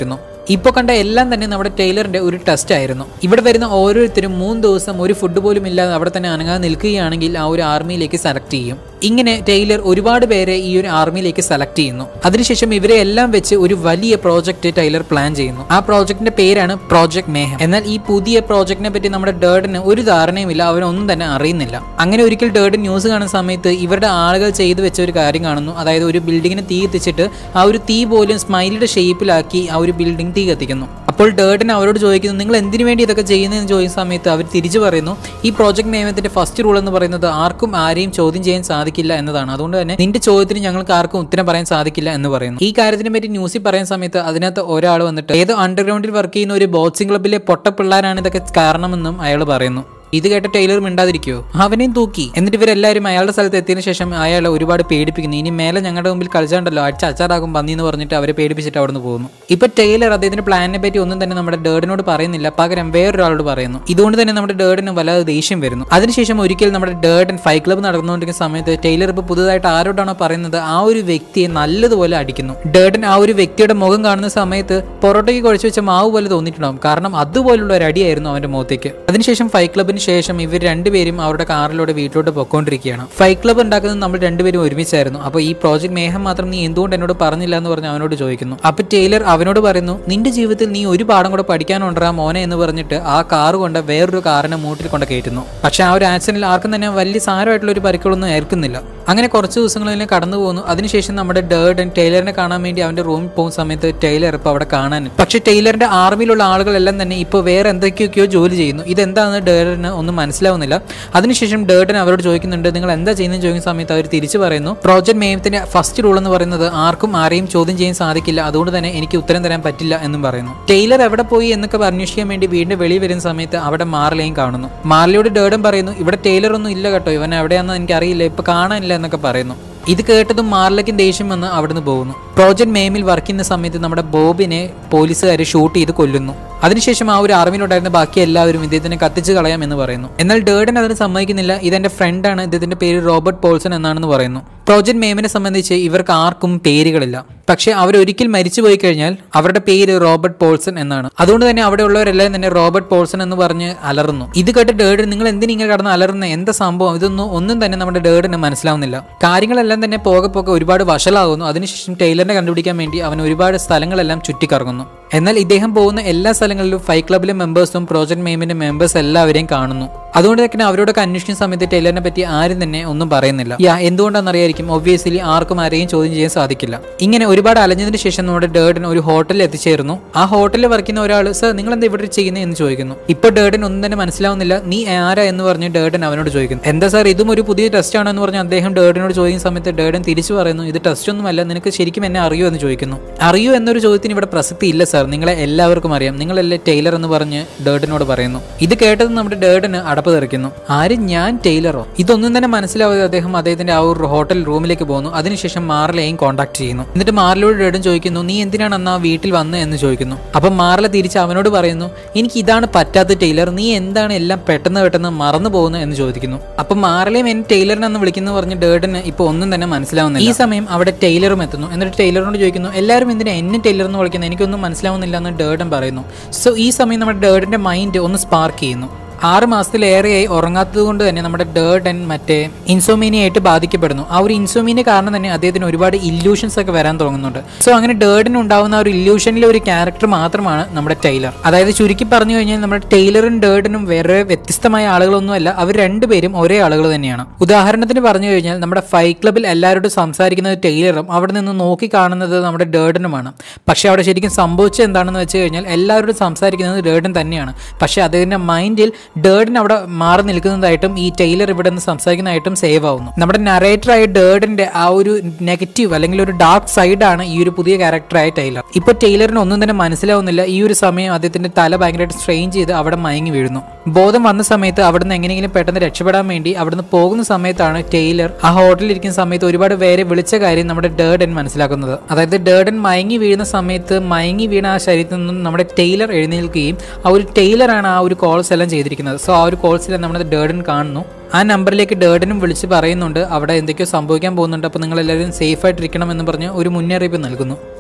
ഇപ്പോൾ കണ്ട എല്ലാം തന്നെ നമ്മുടെ ടൈലറിന്റെ ഒരു ടെസ്റ്റ് ആയിരുന്നു. ഇവിടെ വരുന്ന ഓരോരുത്തരും മൂന്ന് ദിവസം ഒരു ഫുഡ് പോലും ഇല്ലാതെ അവിടെ തന്നെ അനങ്ങാതെ നിൽക്കുകയാണെങ്കിൽ ആ ഒരു ആർമിയിലേക്ക് സെലക്ട് ചെയ്യും. ഇങ്ങനെ ടൈലർ ഒരുപാട് പേരെ ഈ ഒരു ആർമിയിലേക്ക് സെലക്ട് ചെയ്യുന്നു. അതിനുശേഷം ഇവരെ എല്ലാം വെച്ച് ഒരു വലിയ പ്രോജക്റ്റ് ടൈലർ പ്ലാൻ ചെയ്യുന്നു. ആ പ്രോജക്റ്റിന്റെ പേരാണ് പ്രോജക്ട് മേഹം. എന്നാൽ ഈ പുതിയ പ്രോജക്റ്റിനെ പറ്റി നമ്മുടെ ഡേർഡിന് ഒരു ധാരണയുമില്ല, അവനൊന്നും തന്നെ അറിയുന്നില്ല. അങ്ങനെ ഒരിക്കൽ ഡേർഡ് ന്യൂസ് കാണുന്ന സമയത്ത് ഇവരുടെ ആളുകൾ ചെയ്തു വെച്ച ഒരു കാര്യം കാണുന്നു. അതായത് ഒരു ബിൽഡിങ്ങിന് തീ കത്തിച്ചിട്ട് ആ ഒരു തീ പോലും സ്മൈലിയുടെ ഷേപ്പിലാക്കി ആ ഒരു ബിൽഡിംഗ് തീ കത്തിക്കുന്നു. അപ്പോൾ ഡേർഡിന് അവരോട് ചോദിക്കുന്നു, നിങ്ങൾ എന്തിനു വേണ്ടി ഇതൊക്കെ ചെയ്യുന്നതെന്ന് ചോദിക്കുന്ന സമയത്ത് അവർ തിരിച്ചു പറയുന്നു, ഈ പ്രോജക്ട് നിയമത്തിന്റെ ഫസ്റ്റ് റൂൾ എന്ന് പറയുന്നത് ആർക്കും ആരെയും ചോദ്യം ചെയ്യാൻ സാധിക്കില്ല എന്നതാണ്. അതുകൊണ്ട് തന്നെ നിന്റെ ചോദ്യത്തിന് ഞങ്ങൾക്ക് ആർക്കും ഉത്തരം പറയാൻ സാധിക്കില്ല എന്ന് പറയുന്നു. ഈ കാര്യത്തിനെ പറ്റി ന്യൂസിൽ പറയുന്ന സമയത്ത് അതിനകത്ത് ഒരാൾ വന്നിട്ട് ഏതോ അണ്ടർഗ്രൗണ്ടിൽ വർക്ക് ചെയ്യുന്ന ഒരു ബോക്സിംഗ് ക്ലബ്ബിലെ പൊട്ടപ്പിള്ളാരാണ് ഇതൊക്കെ കാരണമെന്നും അയാൾ പറയുന്നു. ഇത് കേട്ട ടൈലർ മിണ്ടാതിരിക്കുവോ? അവനെയും തൂക്കി. എന്നിട്ട് ഇവരെല്ലാവരും അയാളുടെ സ്ഥലത്ത് എത്തിയതിനു ശേഷം അയാളെ ഒരുപാട് പേടിപ്പിക്കുന്നു. ഇനി മേലെ ഞങ്ങളുടെ മുമ്പിൽ കളിച്ചാണ്ടല്ലോ അടിച്ച അച്ചാറാകും പന്നി എന്ന് പറഞ്ഞിട്ട് അവരെ പേടിപ്പിച്ചിട്ട് അവിടെ നിന്ന് പോകുന്നു. ഇപ്പൊ ടൈലർ അദ്ദേഹത്തിന്റെ പ്ലാനിനെ പറ്റി ഒന്നും തന്നെ നമ്മുടെ ഡേർഡിനോട് പറയുന്നില്ല, പകരം വേറൊരാളോട് പറയുന്നു. ഇതുകൊണ്ട് തന്നെ നമ്മുടെ ഡേർഡിന് വല്ലാതെ ദേഷ്യം വരുന്നു. അതിനുശേഷം ഒരിക്കൽ നമ്മുടെ ഡേർഡൻ ഫൈറ്റ് ക്ലബ്ബ് നടന്നുകൊണ്ടിരിക്കുന്ന സമയത്ത് ടൈലർ ഇപ്പൊ പുതുതായിട്ട് ആരോടാണോ പറയുന്നത് ആ ഒരു വ്യക്തിയെ നല്ലതുപോലെ അടിക്കുന്നു. ഡേർഡൻ ആ ഒരു വ്യക്തിയുടെ മുഖം കാണുന്ന സമയത്ത് പൊറോട്ടയ്ക്ക് കുഴച്ച് വെച്ച മാവ് പോലെ തോന്നിയിട്ടുണ്ടാവും, കാരണം അതുപോലുള്ള ഒരു അടിയായിരുന്നു അവന്റെ മുഖത്തേക്ക്. അതിനുശേഷം ഫൈറ്റ് ക്ലബ്ബിന് ശേഷം ഇവർ രണ്ടുപേരും അവരുടെ കാറിലൂടെ വീട്ടിലോട്ട് പൊക്കോണ്ടിരിക്കുകയാണ്. ഫൈറ്റ് ക്ലബ്ബ് ഉണ്ടാക്കുന്നത് നമ്മൾ രണ്ടുപേരും ഒരുമിച്ചായിരുന്നു. അപ്പോൾ ഈ പ്രോജക്ട് മേഹം മാത്രം നീ എന്തുകൊണ്ട് എന്നോട് പറഞ്ഞില്ല എന്ന് പറഞ്ഞ് അവനോട് ചോദിക്കുന്നു. അപ്പൊ ടൈലർ അവനോട് പറയുന്നു, നിന്റെ ജീവിതത്തിൽ നീ ഒരു പാഠം കൂടെ പഠിക്കാനുണ്ടാ മോനെ എന്ന് പറഞ്ഞിട്ട് ആ കാർ കൊണ്ട് വേറൊരു കാറിനെ മൂട്ടിൽ കൊണ്ട് കയറ്റുന്നു. പക്ഷെ ആ ഒരു ആക്സിഡന്റിൽ ആർക്കും തന്നെ വലിയ സാരമായിട്ടുള്ള ഒരു പരിക്കുകളൊന്നും ഏൽക്കുന്നില്ല. അങ്ങനെ കുറച്ച് ദിവസങ്ങളിൽ കടന്നു പോകുന്നു. അതിനുശേഷം നമ്മുടെ ഡേർഡൻ ടൈലറിനെ കാണാൻ വേണ്ടി അവന്റെ റൂമിൽ പോകുന്ന സമയത്ത് ടൈലർ ഇപ്പൊ അവിടെ കാണാൻ, പക്ഷെ ടൈലറിന്റെ ആർമിയിലുള്ള ആളുകളെല്ലാം തന്നെ ഇപ്പോൾ വേറെ എന്തൊക്കെയൊക്കെയോ ജോലി ചെയ്യുന്നു. ഇതെന്താണെന്ന് ഡേർഡന് ഒന്നും മനസ്സിലാവുന്നില്ല. അതിനുശേഷം ഡേർഡൻ അവരോട് ചോദിക്കുന്നുണ്ട്, നിങ്ങൾ എന്താ ചെയ്യുന്നത് ചോദിക്കുന്ന സമയത്ത് അവർ തിരിച്ചു പറയുന്നു, പ്രോജക്ട് മേഹത്തിന്റെ ഫസ്റ്റ് റൂൾ എന്ന് പറയുന്നത് ആർക്കും ആരെയും ചോദ്യം ചെയ്യാൻ സാധിക്കില്ല, അതുകൊണ്ട് തന്നെ എനിക്ക് ഉത്തരം തരാൻ പറ്റില്ല എന്നും പറയുന്നു. ടൈലർ എവിടെ പോയി എന്നൊക്കെ അന്വേഷിക്കാൻ വേണ്ടി വീണ്ടും വെളി വരുന്ന സമയത്ത് അവിടെ മാർലയും കാണുന്നു. മാർലയോട് ഡേർഡൻ പറയുന്നു, ഇവിടെ ടൈലർ ഒന്നും ഇല്ല കേട്ടോ, ഇവൻ എവിടെയാണെന്ന് എനിക്ക് അറിയില്ല, ഇപ്പൊ കാണാനില്ല എന്നൊക്കെ പറയുന്നു. ഇത് കേട്ടതും മാർലയ്ക്കും ദേഷ്യം വന്ന് അവിടുന്ന് പോകുന്നു. പ്രോജക്ട് മേമിൽ വർക്ക് ചെയ്യുന്ന സമയത്ത് നമ്മുടെ ബോബിനെ പോലീസുകാർ ഷൂട്ട് ചെയ്ത് കൊല്ലുന്നു. അതിനുശേഷം ആ ഒരു ആർമിയിലുണ്ടായിരുന്ന ബാക്കി എല്ലാവരും ഇദ്ദേഹത്തിനെ കത്തിച്ച് കളയാം എന്ന് പറയുന്നു. എന്നാൽ ഡേർഡൻ അതിന് സമ്മതിക്കുന്നില്ല. ഇതെന്റെ ഫ്രണ്ടാണ്, ഇദ്ദേഹത്തിന്റെ പേര് റോബർട്ട് പോൾസൺ എന്നാണെന്ന് പറയുന്നു. പ്രോജക്ട് മേമിനെ സംബന്ധിച്ച് ഇവർക്ക് ആർക്കും പേരുകളില്ല, പക്ഷെ അവരൊരിക്കൽ മരിച്ചു പോയി കഴിഞ്ഞാൽ അവരുടെ പേര് റോബർട്ട് പോൾസൺ എന്നാണ്. അതുകൊണ്ട് തന്നെ അവിടെ ഉള്ളവരെല്ലാം തന്നെ റോബർട്ട് പോൾസൺ എന്ന് പറഞ്ഞ് അലറുന്നു. ഇത് കേട്ട് ഡേർഡൻ, നിങ്ങൾ എന്തിനിങ്ങനെ കടന്ന് അലറുന്ന, എന്താ സംഭവം, ഇതൊന്നും ഒന്നും തന്നെ നമ്മുടെ ഡേർഡിന് മനസ്സിലാവുന്നില്ല. കാര്യങ്ങളെല്ലാം തന്നെ പോകെ പോകെ ഒരുപാട് വഷളാകുന്നു. അതിനുശേഷം ടൈലറിനെ കണ്ടുപിടിക്കാൻ വേണ്ടി അവൻ ഒരുപാട് സ്ഥലങ്ങളെല്ലാം ചുറ്റിക്കറങ്ങുന്നു. എന്നാൽ ഇദ്ദേഹം പോകുന്ന എല്ലാ സ്ഥലങ്ങളിലും ഫൈറ്റ് ക്ലബിലെ മെമ്പേഴ്സും പ്രോജക്ട് മേമിന്റെ മെമ്പേഴ്സ് എല്ലാവരെയും കാണുന്നു. അതുകൊണ്ട് തന്നെ അവരോടൊക്കെ അന്വേഷിക്കുന്ന സമയത്ത് ടൈലറിനെ പറ്റി ആരും തന്നെ ഒന്നും പറയുന്നില്ല. യാ എന്തുകൊണ്ടാണെന്ന് അറിയായിരിക്കും, ഒബ്വിയസ്ലി ആർക്കും ആരെയും ചോദ്യം ചെയ്യാൻ സാധിക്കില്ല. ഇങ്ങനെ ഒരുപാട് അലഞ്ഞതിന് ശേഷം നമ്മുടെ ഡേർഡൻ ഒരു ഹോട്ടലിൽ എത്തിച്ചേർന്നു. ആ ഹോട്ടലിൽ വർക്ക് ചെയ്യുന്ന ഒരാൾ, സർ നിങ്ങൾ എന്താ ഇവിടെ ചെയ്യുന്നത് എന്ന് ചോദിക്കുന്നു. ഇപ്പൊ ഡേർഡൻ ഒന്നും തന്നെ മനസ്സിലാവുന്നില്ല. നീ ആരാ എന്ന് പറഞ്ഞ് ഡേർഡൻ അവനോട് ചോദിക്കുന്നു. എന്താ സാർ ഇതും ഒരു പുതിയ ടെസ്റ്റ് ആണോ എന്ന് പറഞ്ഞ് അദ്ദേഹം ഡേർഡിനോട് ചോദിക്കുന്ന സമയത്ത് ഡേർഡൻ തിരിച്ചു പറയുന്നു, ഇത് ടെസ്റ്റ് ഒന്നുമല്ല, നിനക്ക് ശരിക്കും എന്നെ അറിയോ എന്ന് ചോദിക്കുന്നു. അറിയോ എന്നൊരു ചോദ്യത്തിന് ഇവിടെ പ്രസക്തി ഇല്ല സാർ, നിങ്ങളെ എല്ലാവർക്കും അറിയാം, നിങ്ങളല്ലേ ടൈലർ എന്ന് പറഞ്ഞ് ഡേർഡിനോട് പറയുന്നു. ഇത് കേട്ടത് നമ്മുടെ ഡേർഡിന് അടപ്പ് തെറിക്കുന്നു. ആരും ഞാൻ ടൈലറോ? ഇതൊന്നും തന്നെ മനസ്സിലാവാതെ അദ്ദേഹം അദ്ദേഹത്തിന്റെ ആ ഒരു ഹോട്ടൽ റൂമിലേക്ക് പോകുന്നു. അതിനുശേഷം മാർലയെയും കോൺടാക്ട് ചെയ്യുന്നു. എന്നിട്ട് മാർലയോട് ഡേർഡൻ ചോദിക്കുന്നു, നീ എന്തിനാണ് അന്ന് ആ വീട്ടിൽ വന്നത് എന്ന് ചോദിക്കുന്നു. അപ്പം മാർല തിരിച്ച് അവനോട് പറയുന്നു, എനിക്ക് ഇതാണ് പറ്റാത്ത ടൈലർ, നീ എന്താണ് എല്ലാം പെട്ടെന്ന് പെട്ടെന്ന് മറന്നു പോകുന്നത് എന്ന് ചോദിക്കുന്നു. അപ്പൊ മാർലയും എന്നെ ടൈലറിനെന്ന് വിളിക്കുന്നു പറഞ്ഞ് ഡേർഡിന് ഇപ്പൊ ഒന്നും തന്നെ മനസ്സിലാവുന്നില്ല. ഈ സമയം അവിടെ ടൈലറും എത്തുന്നു. എന്നിട്ട് ടൈലറിനോട് ചോദിക്കുന്നു, എല്ലാവരും എന്തിനാ എന്നെ ടൈലർ എന്ന് വിളിക്കുന്നത്, എനിക്കൊന്നും മനസ്സിലാവുന്നില്ല എന്ന് ഡേർഡൻ പറയുന്നു. സോ ഈ സമയം നമ്മുടെ ഡേർഡിന്റെ മൈൻഡ് ഒന്ന് സ്പാർക്ക് ചെയ്യുന്നു. ആറ് മാസത്തിലേറെയായി ഉറങ്ങാത്തത് കൊണ്ട് തന്നെ നമ്മുടെ ഡേർഡൻ മറ്റേ ഇൻസോമീനിയായിട്ട് ബാധിക്കപ്പെടുന്നു. ആ ഒരു ഇൻസോമീനിയ കാരണം തന്നെ അദ്ദേഹത്തിന് ഒരുപാട് ഇല്യൂഷൻസ് ഒക്കെ വരാൻ തുടങ്ങുന്നുണ്ട്. സോ അങ്ങനെ ഡേർഡിന് ഉണ്ടാവുന്ന ഒരു ഇല്യൂഷനിലെ ഒരു ക്യാരക്ടർ മാത്രമാണ് നമ്മുടെ ടൈലർ. അതായത് ചുരുക്കി പറഞ്ഞു കഴിഞ്ഞാൽ നമ്മുടെ ടൈലറും ഡേർഡനും വേറെ വ്യത്യസ്തമായ ആളുകളൊന്നുമല്ല, അവർ രണ്ടുപേരും ഒരേ ആളുകൾ തന്നെയാണ്. ഉദാഹരണത്തിന് പറഞ്ഞു കഴിഞ്ഞാൽ നമ്മുടെ ഫൈറ്റ് ക്ലബിൽ എല്ലാവരോടും സംസാരിക്കുന്നത് ടൈലറും അവിടെ നിന്ന് നോക്കി കാണുന്നത് നമ്മുടെ ഡേർഡനുമാണ്. പക്ഷെ അവിടെ ശരിക്കും സംഭവിച്ചത് എന്താണെന്ന് വെച്ച് കഴിഞ്ഞാൽ എല്ലാവരോടും സംസാരിക്കുന്നത് ഡേർഡൻ തന്നെയാണ്. പക്ഷെ അദ്ദേഹത്തിന്റെ മൈൻഡിൽ ഡേർഡൻ അവിടെ മാറി നിൽക്കുന്നതായിട്ടും ഈ ടൈലർ ഇവിടെ നിന്ന് സംസാരിക്കുന്നതായിട്ടും സേവ് ആവുന്നു. നമ്മുടെ നറേറ്ററായ ഡേർഡന്റെ ആ ഒരു നെഗറ്റീവ് അല്ലെങ്കിൽ ഒരു ഡാർക്ക് സൈഡാണ് ഈ ഒരു പുതിയ ക്യാരക്ടറായ ടൈലർ. ഇപ്പൊ ടൈലറിന് ഒന്നും തന്നെ മനസ്സിലാവുന്നില്ല. ഈ ഒരു സമയം അദ്ദേഹത്തിന്റെ തല ഭയങ്കരമായിട്ട് സ്ട്രെയിൻ ചെയ്ത് അവിടെ മയങ്ങി വീഴുന്നു. ബോധം വന്ന സമയത്ത് അവിടുന്ന് എങ്ങനെയെങ്കിലും പെട്ടെന്ന് രക്ഷപ്പെടാൻ വേണ്ടി അവിടുന്ന് പോകുന്ന സമയത്താണ് ടൈലർ ആ ഹോട്ടലിൽ ഇരിക്കുന്ന സമയത്ത് ഒരുപാട് പേരെ വിളിച്ച കാര്യം നമ്മുടെ ഡേർഡൻ മനസ്സിലാക്കുന്നത്. അതായത് ഡേർഡൻ മയങ്ങി വീഴുന്ന സമയത്ത് മയങ്ങി വീണ ആ ശരീരത്തിൽ നിന്നും നമ്മുടെ ടൈലർ എഴുന്നേൽക്കുകയും ആ ഒരു ടൈലറാണ് ആ ഒരു കോൾസ് എല്ലാം ചെയ്തിരിക്കുന്നത്. സോ ആ ഒരു കോൾസിൽ നമ്മുടെ ഡേർഡൻ കാണുന്നു. ആ നമ്പറിലേക്ക് ഡേർഡനും വിളിച്ച് പറയുന്നുണ്ട് അവിടെ എന്തൊക്കെയോ സംഭവിക്കാൻ പോകുന്നുണ്ട്, അപ്പോൾ നിങ്ങൾ എല്ലാവരും സേഫ് ആയിട്ടിരിക്കണം എന്ന് പറഞ്ഞ് ഒരു മുന്നറിയിപ്പ് നൽകുന്നു.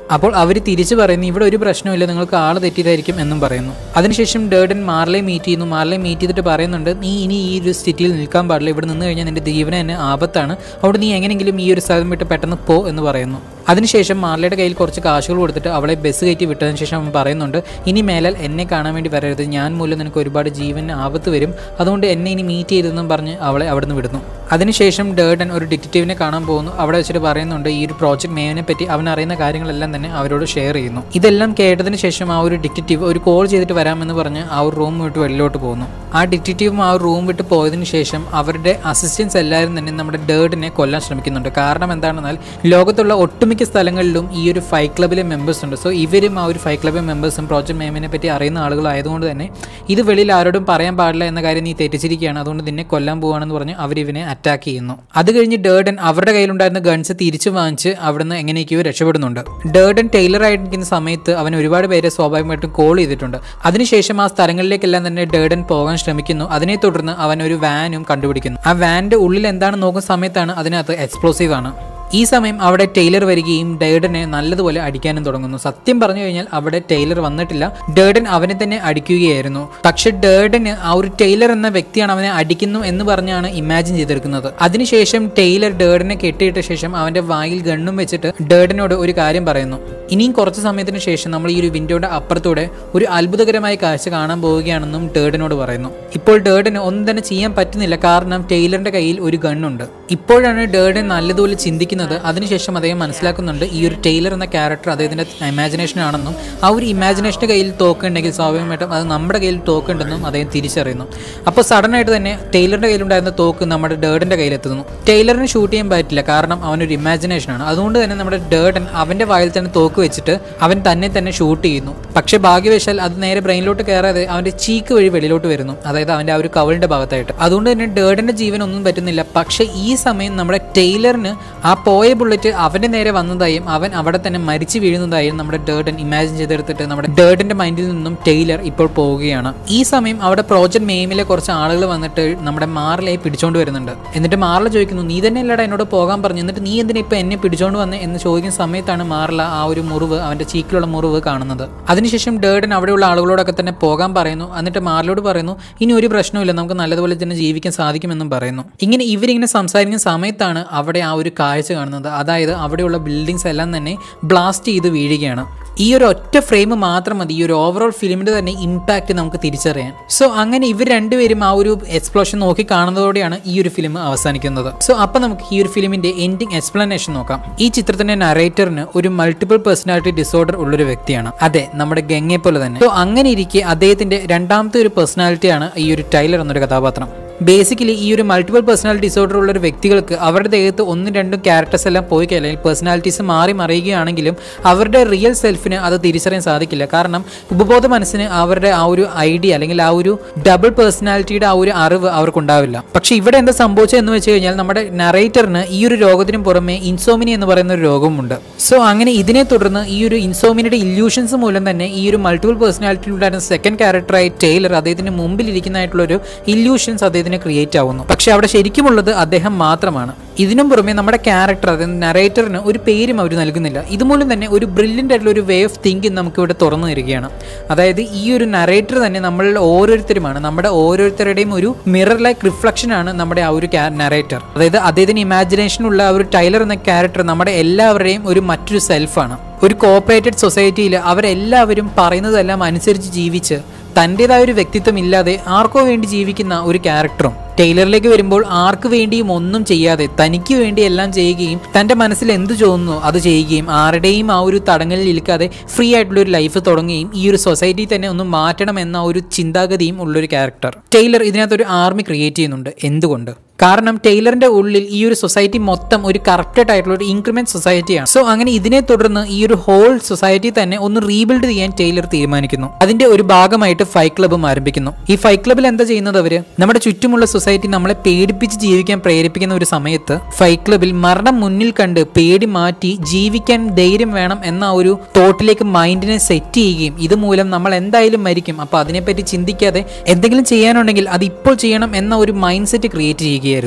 അപ്പോൾ അവർ തിരിച്ചു പറയുന്നു ഇവിടെ ഒരു പ്രശ്നമില്ല, നിങ്ങൾക്ക് ആള് തെറ്റിയതായിരിക്കും എന്നും പറയുന്നു. അതിനുശേഷം ഡേർഡൻ മാർലയെ മീറ്റ് ചെയ്യുന്നു. മാർലയെ മീറ്റ് ചെയ്തിട്ട് പറയുന്നുണ്ട് നീ ഇനി ഈ ഒരു സിറ്റിയിൽ നിൽക്കാൻ പാടില്ല, ഇവിടെ നിന്ന് കഴിഞ്ഞാൽ നിന്റെ ജീവന് തന്നെ ആപത്താണ്, അവിടെ നീ എങ്ങനെയെങ്കിലും ഈ ഒരു സ്ഥലം വിട്ട് പെട്ടെന്ന് പോ എന്ന് പറയുന്നു. അതിനുശേഷം മാർലയുടെ കയ്യിൽ കുറച്ച് കാശുകൾ കൊടുത്തിട്ട് അവളെ ബസ് കയറ്റി വിട്ടതിന് ശേഷം അവൻ പറയുന്നുണ്ട് ഇനി മേലാൽ എന്നെ കാണാൻ വേണ്ടി വരരുത്, ഞാൻ മൂലം നിനക്ക് ഒരുപാട് ജീവന് ആപത്ത് വരും, അതുകൊണ്ട് എന്നെ ഇനി മീറ്റ് ചെയ്തെന്നും പറഞ്ഞ് അവളെ അവിടെ നിന്ന് വിടുന്നു. അതിനുശേഷം ഡേർഡൻ ഒരു ഡിറ്റക്റ്റീവിനെ കാണാൻ പോകുന്നു. അവിടെ വെച്ചിട്ട് പറയുന്നുണ്ട് ഈ ഒരു പ്രോജക്ട് മേവിനെ പറ്റി അവൻ അറിയുന്ന കാര്യങ്ങളെല്ലാം തന്നെ അവരോട് ഷെയർ ചെയ്യുന്നു. ഇതെല്ലാം കേട്ടതിന് ശേഷം ആ ഒരു ഡിറ്റക്റ്റീവ് ഒരു കോൾ ചെയ്തിട്ട് വരാമെന്ന് പറഞ്ഞ് ആ ഒരു റൂം വിട്ട് വെളിയിലോട്ട് പോകുന്നു. ആ ഡിറ്റക്റ്റീവും ആ റൂം വിട്ട് പോയതിനു ശേഷം അവരുടെ അസിസ്റ്റൻസ് എല്ലാവരും തന്നെ നമ്മുടെ ഡേർഡിനെ കൊല്ലാൻ ശ്രമിക്കുന്നുണ്ട്. കാരണം എന്താണെന്നാൽ ലോകത്തുള്ള ഒട്ടുമിക്ക സ്ഥലങ്ങളിലും ഈ ഒരു ഫൈറ്റ് ക്ലബിലെ മെമ്പേഴ്സ് ഉണ്ട്. സോ ഇവരും ആ ഒരു ഫൈറ്റ് ക്ലബിലെ മെമ്പേഴ്സും പ്രോജക്ട് മേമിനെ പറ്റി അറിയുന്ന ആളുകളായതുകൊണ്ട് തന്നെ ഇത് വെളിയിൽ ആരോടും പറയാൻ പാടില്ല എന്ന കാര്യം നീ തെറ്റിച്ചിരിക്കുകയാണ്, അതുകൊണ്ട് നിന്നെ കൊല്ലാൻ പോവാണെന്ന് പറഞ്ഞ് അവരിവനെ അറ്റാക്ക് ചെയ്യുന്നു. അത് കഴിഞ്ഞ് ഡേർഡൻ അവരുടെ കയ്യിലുണ്ടായിരുന്ന ഗൺസ് തിരിച്ചു വാങ്ങിച്ച് അവിടുന്ന് എങ്ങനെയൊക്കെയോ രക്ഷപ്പെടുന്നുണ്ട്. ഡേർഡൻ ടൈലർ ആയിരിക്കുന്ന സമയത്ത് അവൻ ഒരുപാട് പേരെ സ്വാഭാവികമായിട്ടും കോൾ ചെയ്തിട്ടുണ്ട്. അതിനുശേഷം ആ സ്ഥലങ്ങളിലേക്കെല്ലാം തന്നെ ഡേർഡൻ പോകാൻ ശ്രമിക്കുന്നു. അതിനെ തുടർന്ന് അവൻ ഒരു വാനും കണ്ടുപിടിക്കുന്നു. ആ വാനിന്റെ ഉള്ളിൽ എന്താണെന്ന് നോക്കുന്ന സമയത്താണ് അതിനകത്ത് എക്സ്പ്ലോസീവ് ആണ്. ഈ സമയം അവിടെ ടൈലർ വരികയും ഡേർഡനെ നല്ലതുപോലെ അടിക്കാനും തുടങ്ങുന്നു. സത്യം പറഞ്ഞു കഴിഞ്ഞാൽ അവിടെ ടൈലർ വന്നിട്ടില്ല, ഡേർഡൻ അവനെ തന്നെ അടിക്കുകയായിരുന്നു. പക്ഷെ ഡേർഡന് ആ ഒരു ടൈലർ എന്ന വ്യക്തിയാണ് അവനെ അടിക്കുന്നു എന്ന് പറഞ്ഞാണ് ഇമാജിൻ ചെയ്തെടുക്കുന്നത്. അതിനുശേഷം ടൈലർ ഡേർഡനെ കെട്ടിയിട്ട ശേഷം അവന്റെ വായിൽ ഗണ്ണും വെച്ചിട്ട് ഡേർഡനോട് ഒരു കാര്യം പറയുന്നു. ഇനിയും കുറച്ച് സമയത്തിന് ശേഷം നമ്മൾ ഈ ഒരു വിൻഡോയുടെ അപ്പുറത്തൂടെ ഒരു അത്ഭുതകരമായ കാഴ്ച കാണാൻ പോവുകയാണെന്നും ടേർഡനോട് പറയുന്നു. ഇപ്പോൾ ഡേർഡന് ഒന്നും തന്നെ ചെയ്യാൻ പറ്റുന്നില്ല, കാരണം ടൈലറിന്റെ കയ്യിൽ ഒരു ഗണ്ണുണ്ട്. ഇപ്പോഴാണ് ഡേർഡൻ നല്ലതുപോലെ ചിന്തിക്കുന്നത്. അതിനുശേഷം അദ്ദേഹം മനസ്സിലാക്കുന്നുണ്ട് ഈ ഒരു ടൈലർ എന്ന ക്യാരക്ടർ അദ്ദേഹത്തിന്റെ ഇമാജിനേഷൻ ആണെന്നും ആ ഒരു ഇമാജിനേഷന്റെ കയ്യിൽ തോക്കുണ്ടെങ്കിൽ സ്വാഭാവികമായിട്ടും അത് നമ്മുടെ കയ്യിൽ തോക്കുണ്ടെന്നും അദ്ദേഹം തിരിച്ചറിയുന്നു. അപ്പോൾ സഡൻ ആയിട്ട് തന്നെ ടൈലറിന്റെ കയ്യിലുണ്ടായിരുന്ന തോക്ക് നമ്മുടെ ഡേർഡന്റെ കയ്യിലെത്തുന്നു. ടൈലറിന് ഷൂട്ട് ചെയ്യാൻ പറ്റില്ല, കാരണം അവനൊരു ഇമാജിനേഷൻ ആണ്. അതുകൊണ്ട് തന്നെ നമ്മുടെ ഡേർഡൻ അവന്റെ വായിൽ തന്നെ തോക്ക് വെച്ചിട്ട് അവൻ തന്നെ തന്നെ ഷൂട്ട് ചെയ്യുന്നു. പക്ഷെ ഭാഗ്യവശാൽ അത് നേരെ ബ്രെയിനിലോട്ട് കയറാതെ അവന്റെ ചീക്ക് വഴി വെളിയിലോട്ട് വരുന്നു, അതായത് അവന്റെ ആ ഒരു കവളിന്റെ ഭാഗത്തായിട്ട്. അതുകൊണ്ട് തന്നെ ഡേർഡന്റെ ജീവൻ ഒന്നും പറ്റുന്നില്ല. പക്ഷെ ഈ സമയം നമ്മുടെ ടൈലറിന് ആ പോയ ബുള്ളറ്റ് അവന്റെ നേരെ വന്നതായും അവൻ അവിടെ തന്നെ മരിച്ചു വീഴുന്നതായും നമ്മുടെ ഡേർഡൻ ഇമാജിൻ ചെയ്തെടുത്തിട്ട് നമ്മുടെ ഡേർഡന്റെ മൈൻഡിൽ നിന്നും ടൈലർ ഇപ്പോൾ പോവുകയാണ്. ഈ സമയം അവിടെ പ്രോജക്ട് മെയിമിലെ കുറച്ച് ആളുകൾ വന്നിട്ട് നമ്മുടെ മാർലയെ പിടിച്ചോണ്ട് വരുന്നുണ്ട്. എന്നിട്ട് മാർല ചോദിക്കുന്നു നീ തന്നെ അല്ലടാ എന്നോട് പോകാൻ പറഞ്ഞു, എന്നിട്ട് നീ എന്തിനാ ഇപ്പൊ എന്നെ പിടിച്ചോണ്ട് വന്നേ എന്ന് ചോദിക്കുന്ന സമയത്താണ് മാർല ആ ഒരു മുറിവ് അവന്റെ ചീക്കിലുള്ള മുറിവ് കാണുന്നത്. അതിനുശേഷം ഡേർഡൻ അവിടെയുള്ള ആളുകളോടൊക്കെ തന്നെ പോകാൻ പറയുന്നു. എന്നിട്ട് മാർലയോട് പറയുന്നു ഇനി ഒരു പ്രശ്നമില്ല, നമുക്ക് നല്ലതുപോലെ തന്നെ ജീവിക്കാൻ സാധിക്കുമെന്നും പറയുന്നു. ഇങ്ങനെ ഇവരിങ്ങനെ സംസാരിക്കുന്ന സമയത്താണ് അവിടെ ആ ഒരു കാഴ്ച കാണുന്നത്. അതായത് അവിടെയുള്ള ബിൽഡിങ്സ് എല്ലാം തന്നെ ബ്ലാസ്റ്റ് ചെയ്ത് വീഴുകയാണ്. ഈ ഒരു ഒറ്റ ഫ്രെയിം മാത്രം മതി ഈ ഒരു ഓവറോൾ ഫിലിമിന്റെ തന്നെ ഇമ്പാക്ട് നമുക്ക് തിരിച്ചറിയാൻ. സോ അങ്ങനെ ഇവർ രണ്ടുപേരും ആ ഒരു എക്സ്പ്ലോഷൻ നോക്കി കാണുന്നതോടെയാണ് ഈ ഒരു ഫിലിം അവസാനിക്കുന്നത്. സോ അപ്പൊ നമുക്ക് ഈ ഒരു ഫിലിമിന്റെ എൻഡിങ് എക്സ്പ്ലനേഷൻ നോക്കാം. ഈ ചിത്രത്തിന്റെ നറേറ്ററിന് ഒരു മൾട്ടിപ്പിൾ പേഴ്സണാലിറ്റി ഡിസോർഡർ ഉള്ളൊരു വ്യക്തിയാണ്. അതെ, നമ്മുടെ ഗംഗയെ പോലെ തന്നെ. സോ അങ്ങനെ ഇരിക്കെ അദ്ദേഹത്തിന്റെ രണ്ടാമത്തെ ഒരു പേഴ്സണാലിറ്റിയാണ് ഈ ഒരു ടൈലർ എന്നൊരു കഥാപാത്രം. ബേസിക്കലി ഈ ഒരു മൾട്ടിപ്പിൾ പേഴ്സണാലിറ്റി ഡിസോർഡർ ഉള്ള ഒരു വ്യക്തികൾക്ക് അവരുടെ ദേഹത്ത് ഒന്നും രണ്ടും ക്യാരക്ടേഴ്സ് എല്ലാം പോയി അല്ലെങ്കിൽ പേഴ്സണാലിറ്റീസ് മാറി മറിയുകയാണെങ്കിലും അവരുടെ റിയൽ സെൽഫിന് അത് തിരിച്ചറിയാൻ സാധിക്കില്ല. കാരണം ഉപബോധ മനസ്സിന് അവരുടെ ആ ഒരു ഐഡിയ അല്ലെങ്കിൽ ആ ഒരു ഡബിൾ പേഴ്സണാലിറ്റിയുടെ ആ ഒരു അറിവ് അവർക്കുണ്ടാവില്ല. പക്ഷെ ഇവിടെ എന്താ സംഭവിച്ചതെന്ന് വെച്ച് കഴിഞ്ഞാൽ നമ്മുടെ നറേറ്ററിന് ഈ ഒരു രോഗത്തിനും പുറമെ ഇൻസോമിനി എന്ന് പറയുന്ന ഒരു രോഗമുണ്ട്. സോ അങ്ങനെ ഇതിനെ തുടർന്ന് ഈ ഒരു ഇൻസോമിനിയുടെ ഇല്യൂഷൻസ് മൂലം തന്നെ ഈ ഒരു മൾട്ടിപ്പിൾ പേഴ്സണാലിറ്റി ഉണ്ടായിരുന്ന സെക്കൻഡ് ക്യാരക്ടറായി ടൈലർ അദ്ദേഹത്തിന് മുമ്പിൽ ഇരിക്കുന്നതായിട്ടുള്ള ഒരു ഇല്യൂഷൻസ് അദ്ദേഹത്തിന് ക്രിയേറ്റ് ആവുന്നു. പക്ഷെ അവിടെ ശരിക്കുമുള്ളത് അദ്ദേഹം മാത്രമാണ്. ഇതിനും പുറമെ നമ്മുടെ ക്യാരക്ടർ അതായത് നറേറ്ററിന് ഒരു പേരും അവർ നൽകുന്നില്ല. ഇതുമൂലം തന്നെ ഒരു ബ്രില്യൻ്റ് ആയിട്ടുള്ള ഒരു വേ ഓഫ് തിങ്കിങ് നമുക്ക് ഇവിടെ തുറന്നു തരികയാണ്. അതായത് ഈ ഒരു നറേറ്റർ തന്നെ നമ്മളിൽ ഓരോരുത്തരുമാണ്, നമ്മുടെ ഓരോരുത്തരുടെയും ഒരു മിറർ ലൈക്ക് റിഫ്ലക്ഷൻ ആണ് നമ്മുടെ ആ ഒരു നറേറ്റർ. അതായത് അദ്ദേഹത്തിന് ഇമാജിനേഷനുള്ള ആ ഒരു ടൈലർ എന്ന ക്യാരക്ടർ നമ്മുടെ എല്ലാവരുടെയും ഒരു മറ്റൊരു സെൽഫാണ്. ഒരു കോപ്പറേറ്റഡ് സൊസൈറ്റിയിൽ അവരെല്ലാവരും പറയുന്നതെല്ലാം അനുസരിച്ച് ജീവിച്ച് തൻ്റെതായ ഒരു വ്യക്തിത്വം ഇല്ലാതെ ആർക്കോ വേണ്ടി ജീവിക്കുന്ന ഒരു ക്യാരക്ടറും ടൈലറിലേക്ക് വരുമ്പോൾ ആർക്ക് വേണ്ടിയും ഒന്നും ചെയ്യാതെ തനിക്ക് വേണ്ടി എല്ലാം ചെയ്യുകയും തൻ്റെ മനസ്സിൽ എന്ത് തോന്നുന്നു അത് ചെയ്യുകയും ആരുടെയും ആ ഒരു തടങ്കലിൽ ഇരിക്കാതെ ഫ്രീ ആയിട്ടുള്ള ഒരു ലൈഫ് തുടങ്ങുകയും ഈ ഒരു സൊസൈറ്റി തന്നെ ഒന്ന് മാറ്റണം എന്ന ഒരു ചിന്താഗതിയും ഉള്ളൊരു ക്യാരക്ടർ. ടൈലർ ഇതിനകത്തൊരു ആർമി ക്രിയേറ്റ് ചെയ്യുന്നുണ്ട്. എന്തുകൊണ്ട്? കാരണം ടൈലറിന്റെ ഉള്ളിൽ ഈ ഒരു സൊസൈറ്റി മൊത്തം ഒരു കറപ്റ്റഡ് ആയിട്ടുള്ള ഒരു ഇൻക്രിമെന്റ് സൊസൈറ്റിയാണ്. സോ അങ്ങനെ ഇതിനെ തുടർന്ന് ഈ ഒരു ഹോൾ സൊസൈറ്റി തന്നെ ഒന്ന് റീബിൽഡ് ചെയ്യാൻ ടൈലർ തീരുമാനിക്കുന്നു. അതിന്റെ ഒരു ഭാഗമായിട്ട് ഫൈറ്റ് ക്ലബും ആരംഭിക്കുന്നു. ഈ ഫൈറ്റ് ക്ലബിൽ എന്താ ചെയ്യുന്നത്? അവര് നമ്മുടെ ചുറ്റുമുള്ള സൊസൈറ്റി നമ്മളെ പേടിപ്പിച്ച് ജീവിക്കാൻ പ്രേരിപ്പിക്കുന്ന ഒരു സമയത്ത് ഫൈറ്റ് ക്ലബിൽ മരണം മുന്നിൽ കണ്ട് പേടി മാറ്റി ജീവിക്കാൻ ധൈര്യം വേണം എന്ന ഒരു തോട്ടിലേക്ക് മൈൻഡിനെ സെറ്റ് ചെയ്യുകയും ഇതുമൂലം നമ്മൾ എന്തായാലും മരിക്കും, അപ്പൊ അതിനെപ്പറ്റി ചിന്തിക്കാതെ എന്തെങ്കിലും ചെയ്യാനുണ്ടെങ്കിൽ അത് ഇപ്പോൾ ചെയ്യണം എന്ന ഒരു മൈൻഡ് സെറ്റ് ക്രിയേറ്റ് ചെയ്യുകയായിരുന്നു.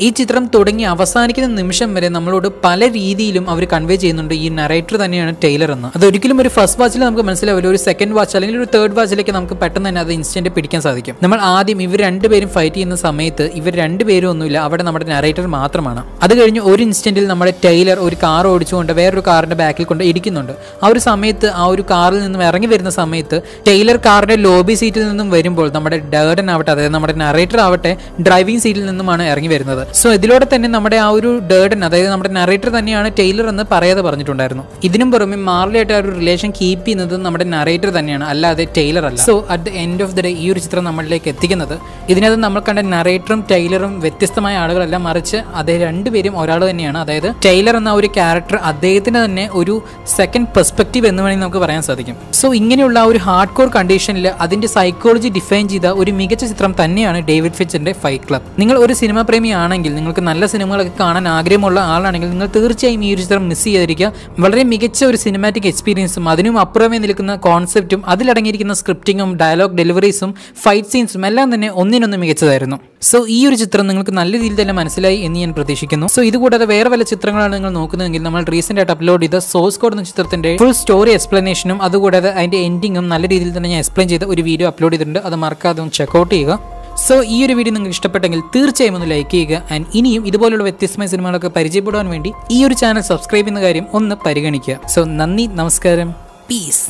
ഈ ചിത്രം തുടങ്ങി അവസാനിക്കുന്ന നിമിഷം വരെ നമ്മളോട് പല രീതിയിലും അവർ കൺവേ ചെയ്യുന്നുണ്ട് ഈ നറേറ്റർ തന്നെയാണ് ടൈലർ എന്ന്. അതൊരിക്കലും ഒരു ഫസ്റ്റ് വാച്ചിൽ നമുക്ക് മനസ്സിലാവില്ല, ഒരു സെക്കൻഡ് വാച്ച് അല്ലെങ്കിൽ ഒരു തേർഡ് വാച്ചിലേക്ക് നമുക്ക് പെട്ടെന്ന് തന്നെ അത് ഇൻസ്റ്റന്റ് പിടിക്കാൻ സാധിക്കും. നമ്മൾ ആദ്യം ഇവർ രണ്ടുപേരും ഫൈറ്റ് ചെയ്യുന്ന സമയത്ത് ഇവർ രണ്ടുപേരും ഒന്നുമില്ല, അവിടെ നമ്മുടെ നറേറ്റർ മാത്രമാണ്. അത് കഴിഞ്ഞ് ഒരു ഇൻസ്റ്റന്റിൽ നമ്മുടെ ടൈലർ ഒരു കാർ ഓടിച്ചുകൊണ്ട് വേറൊരു കാറിന്റെ ബാക്കിൽ കൊണ്ട് ഇടിക്കുന്നുണ്ട്. ആ ഒരു സമയത്ത് ആ ഒരു കാറിൽ നിന്നും ഇറങ്ങി വരുന്ന സമയത്ത് ടൈലർ കാറിന്റെ ലോബി സീറ്റിൽ നിന്നും വരുമ്പോൾ നമ്മുടെ ഡേർഡൻ ആവട്ടെ, അതായത് നമ്മുടെ നറേറ്റർ ആവട്ടെ ഡ്രൈവിംഗ് സീറ്റിൽ നിന്നുമാണ് ഇറങ്ങി വരുന്നത്. സോ ഇതിലൂടെ തന്നെ നമ്മുടെ ആ ഒരു ഡേർഡൻ, അതായത് നമ്മുടെ നറേറ്റർ തന്നെയാണ് ടൈലർ എന്ന് പറയാതെ പറഞ്ഞിട്ടുണ്ടായിരുന്നു. ഇതിനും പുറമെ മാർലിയായിട്ട് ആ ഒരു റിലേഷൻ കീപ്പ് ചെയ്യുന്നത് നമ്മുടെ നറേറ്റർ തന്നെയാണ്, അല്ലാതെ ടൈലർ അല്ല. So at the end of the day ഈ ഒരു ചിത്രം നമ്മളിലേക്ക് എത്തിക്കുന്നത് ഇതിനകത്ത് നമ്മൾ കണ്ട നറേറ്ററും ടൈലറും വ്യത്യസ്തമായ ആളുകളല്ല, മറിച്ച് അതേ രണ്ടുപേരും ഒരാൾ തന്നെയാണ്. അതായത് ടൈലർ എന്ന ഒരു ക്യാരക്ടർ അദ്ദേഹത്തിന് തന്നെ ഒരു സെക്കൻഡ് പെർസ്പെക്റ്റീവ് എന്ന് വേണമെങ്കിൽ നമുക്ക് പറയാൻ സാധിക്കും. സോ ഇങ്ങനെയുള്ള ഒരു ഹാർഡ് കോർ കണ്ടീഷനിൽ അതിന്റെ സൈക്കോളജി ഡിഫൈൻ ചെയ്ത ഒരു മികച്ച ചിത്രം തന്നെയാണ് ഡേവിഡ് ഫിഞ്ചറിന്റെ ഫൈറ്റ് ക്ലബ്. നിങ്ങൾ ഒരു സിനിമ പ്രേമി ആണെങ്കിൽ, നിങ്ങൾക്ക് നല്ല സിനിമകളൊക്കെ കാണാൻ ആഗ്രഹമുള്ള ആളാണെങ്കിൽ നിങ്ങൾ തീർച്ചയായും ഈ ഒരു ചിത്രം മിസ് ചെയ്യാതിരിക്കുക. വളരെ മികച്ച ഒരു സിനിമാറ്റിക് എക്സ്പീരിയൻസും അതിനും അപ്പുറമേ നിൽക്കുന്ന കോൺസെപ്റ്റും അതിലടങ്ങിയിരിക്കുന്ന സ്ക്രിപ്റ്റിങ്ങും ഡയലോഗ് ഡെലിവറീസും ഫൈറ്റ് സീൻസും എല്ലാം തന്നെ ഒന്നിനൊന്ന് മികച്ചതായിരുന്നു. സോ ഈ ഒരു ചിത്രം നിങ്ങൾക്ക് നല്ല രീതിയിൽ തന്നെ മനസ്സിലായി എന്ന് ഞാൻ പ്രതീക്ഷിക്കുന്നു. സോ ഇതുകൂടാതെ വേറെ വല്ല ചിത്രങ്ങളാണ് നിങ്ങൾ നോക്കുന്നതെങ്കിൽ നമ്മൾ റീസെന്റ് ആയിട്ട് അപ്ലോഡ് ചെയ്ത സോഴ്സ് കോഡ് എന്ന ചിത്രത്തിന്റെ ഫുൾ സ്റ്റോറി എക്സ്പ്ലനേഷനും അതുകൂടാതെ അതിന്റെ എൻഡിങ്ങും നല്ല രീതിയിൽ തന്നെ ഞാൻ എക്സ്പ്ലെയിൻ ചെയ്ത ഒരു വീഡിയോ അപ്ലോഡ് ചെയ്തിട്ടുണ്ട്. അത് മറക്കാതെ ഒന്ന് ചെക്കൗട്ട് ചെയ്യുക. സോ ഈ ഒരു വീഡിയോ നിങ്ങൾക്ക് ഇഷ്ടപ്പെട്ടെങ്കിൽ തീർച്ചയായും ഒന്ന് ലൈക്ക് ചെയ്യുക. ആൻഡ് ഇനിയും ഇതുപോലുള്ള വ്യത്യസ്തമായ സിനിമകളൊക്കെ പരിചയപ്പെടുവാൻ വേണ്ടി ഈ ഒരു ചാനൽ സബ്സ്ക്രൈബ് ചെയ്യുന്ന കാര്യം ഒന്ന് പരിഗണിക്കുക. സോ നന്ദി, നമസ്കാരം, പീസ്.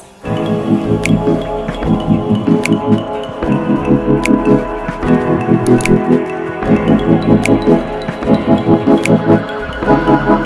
Thank you.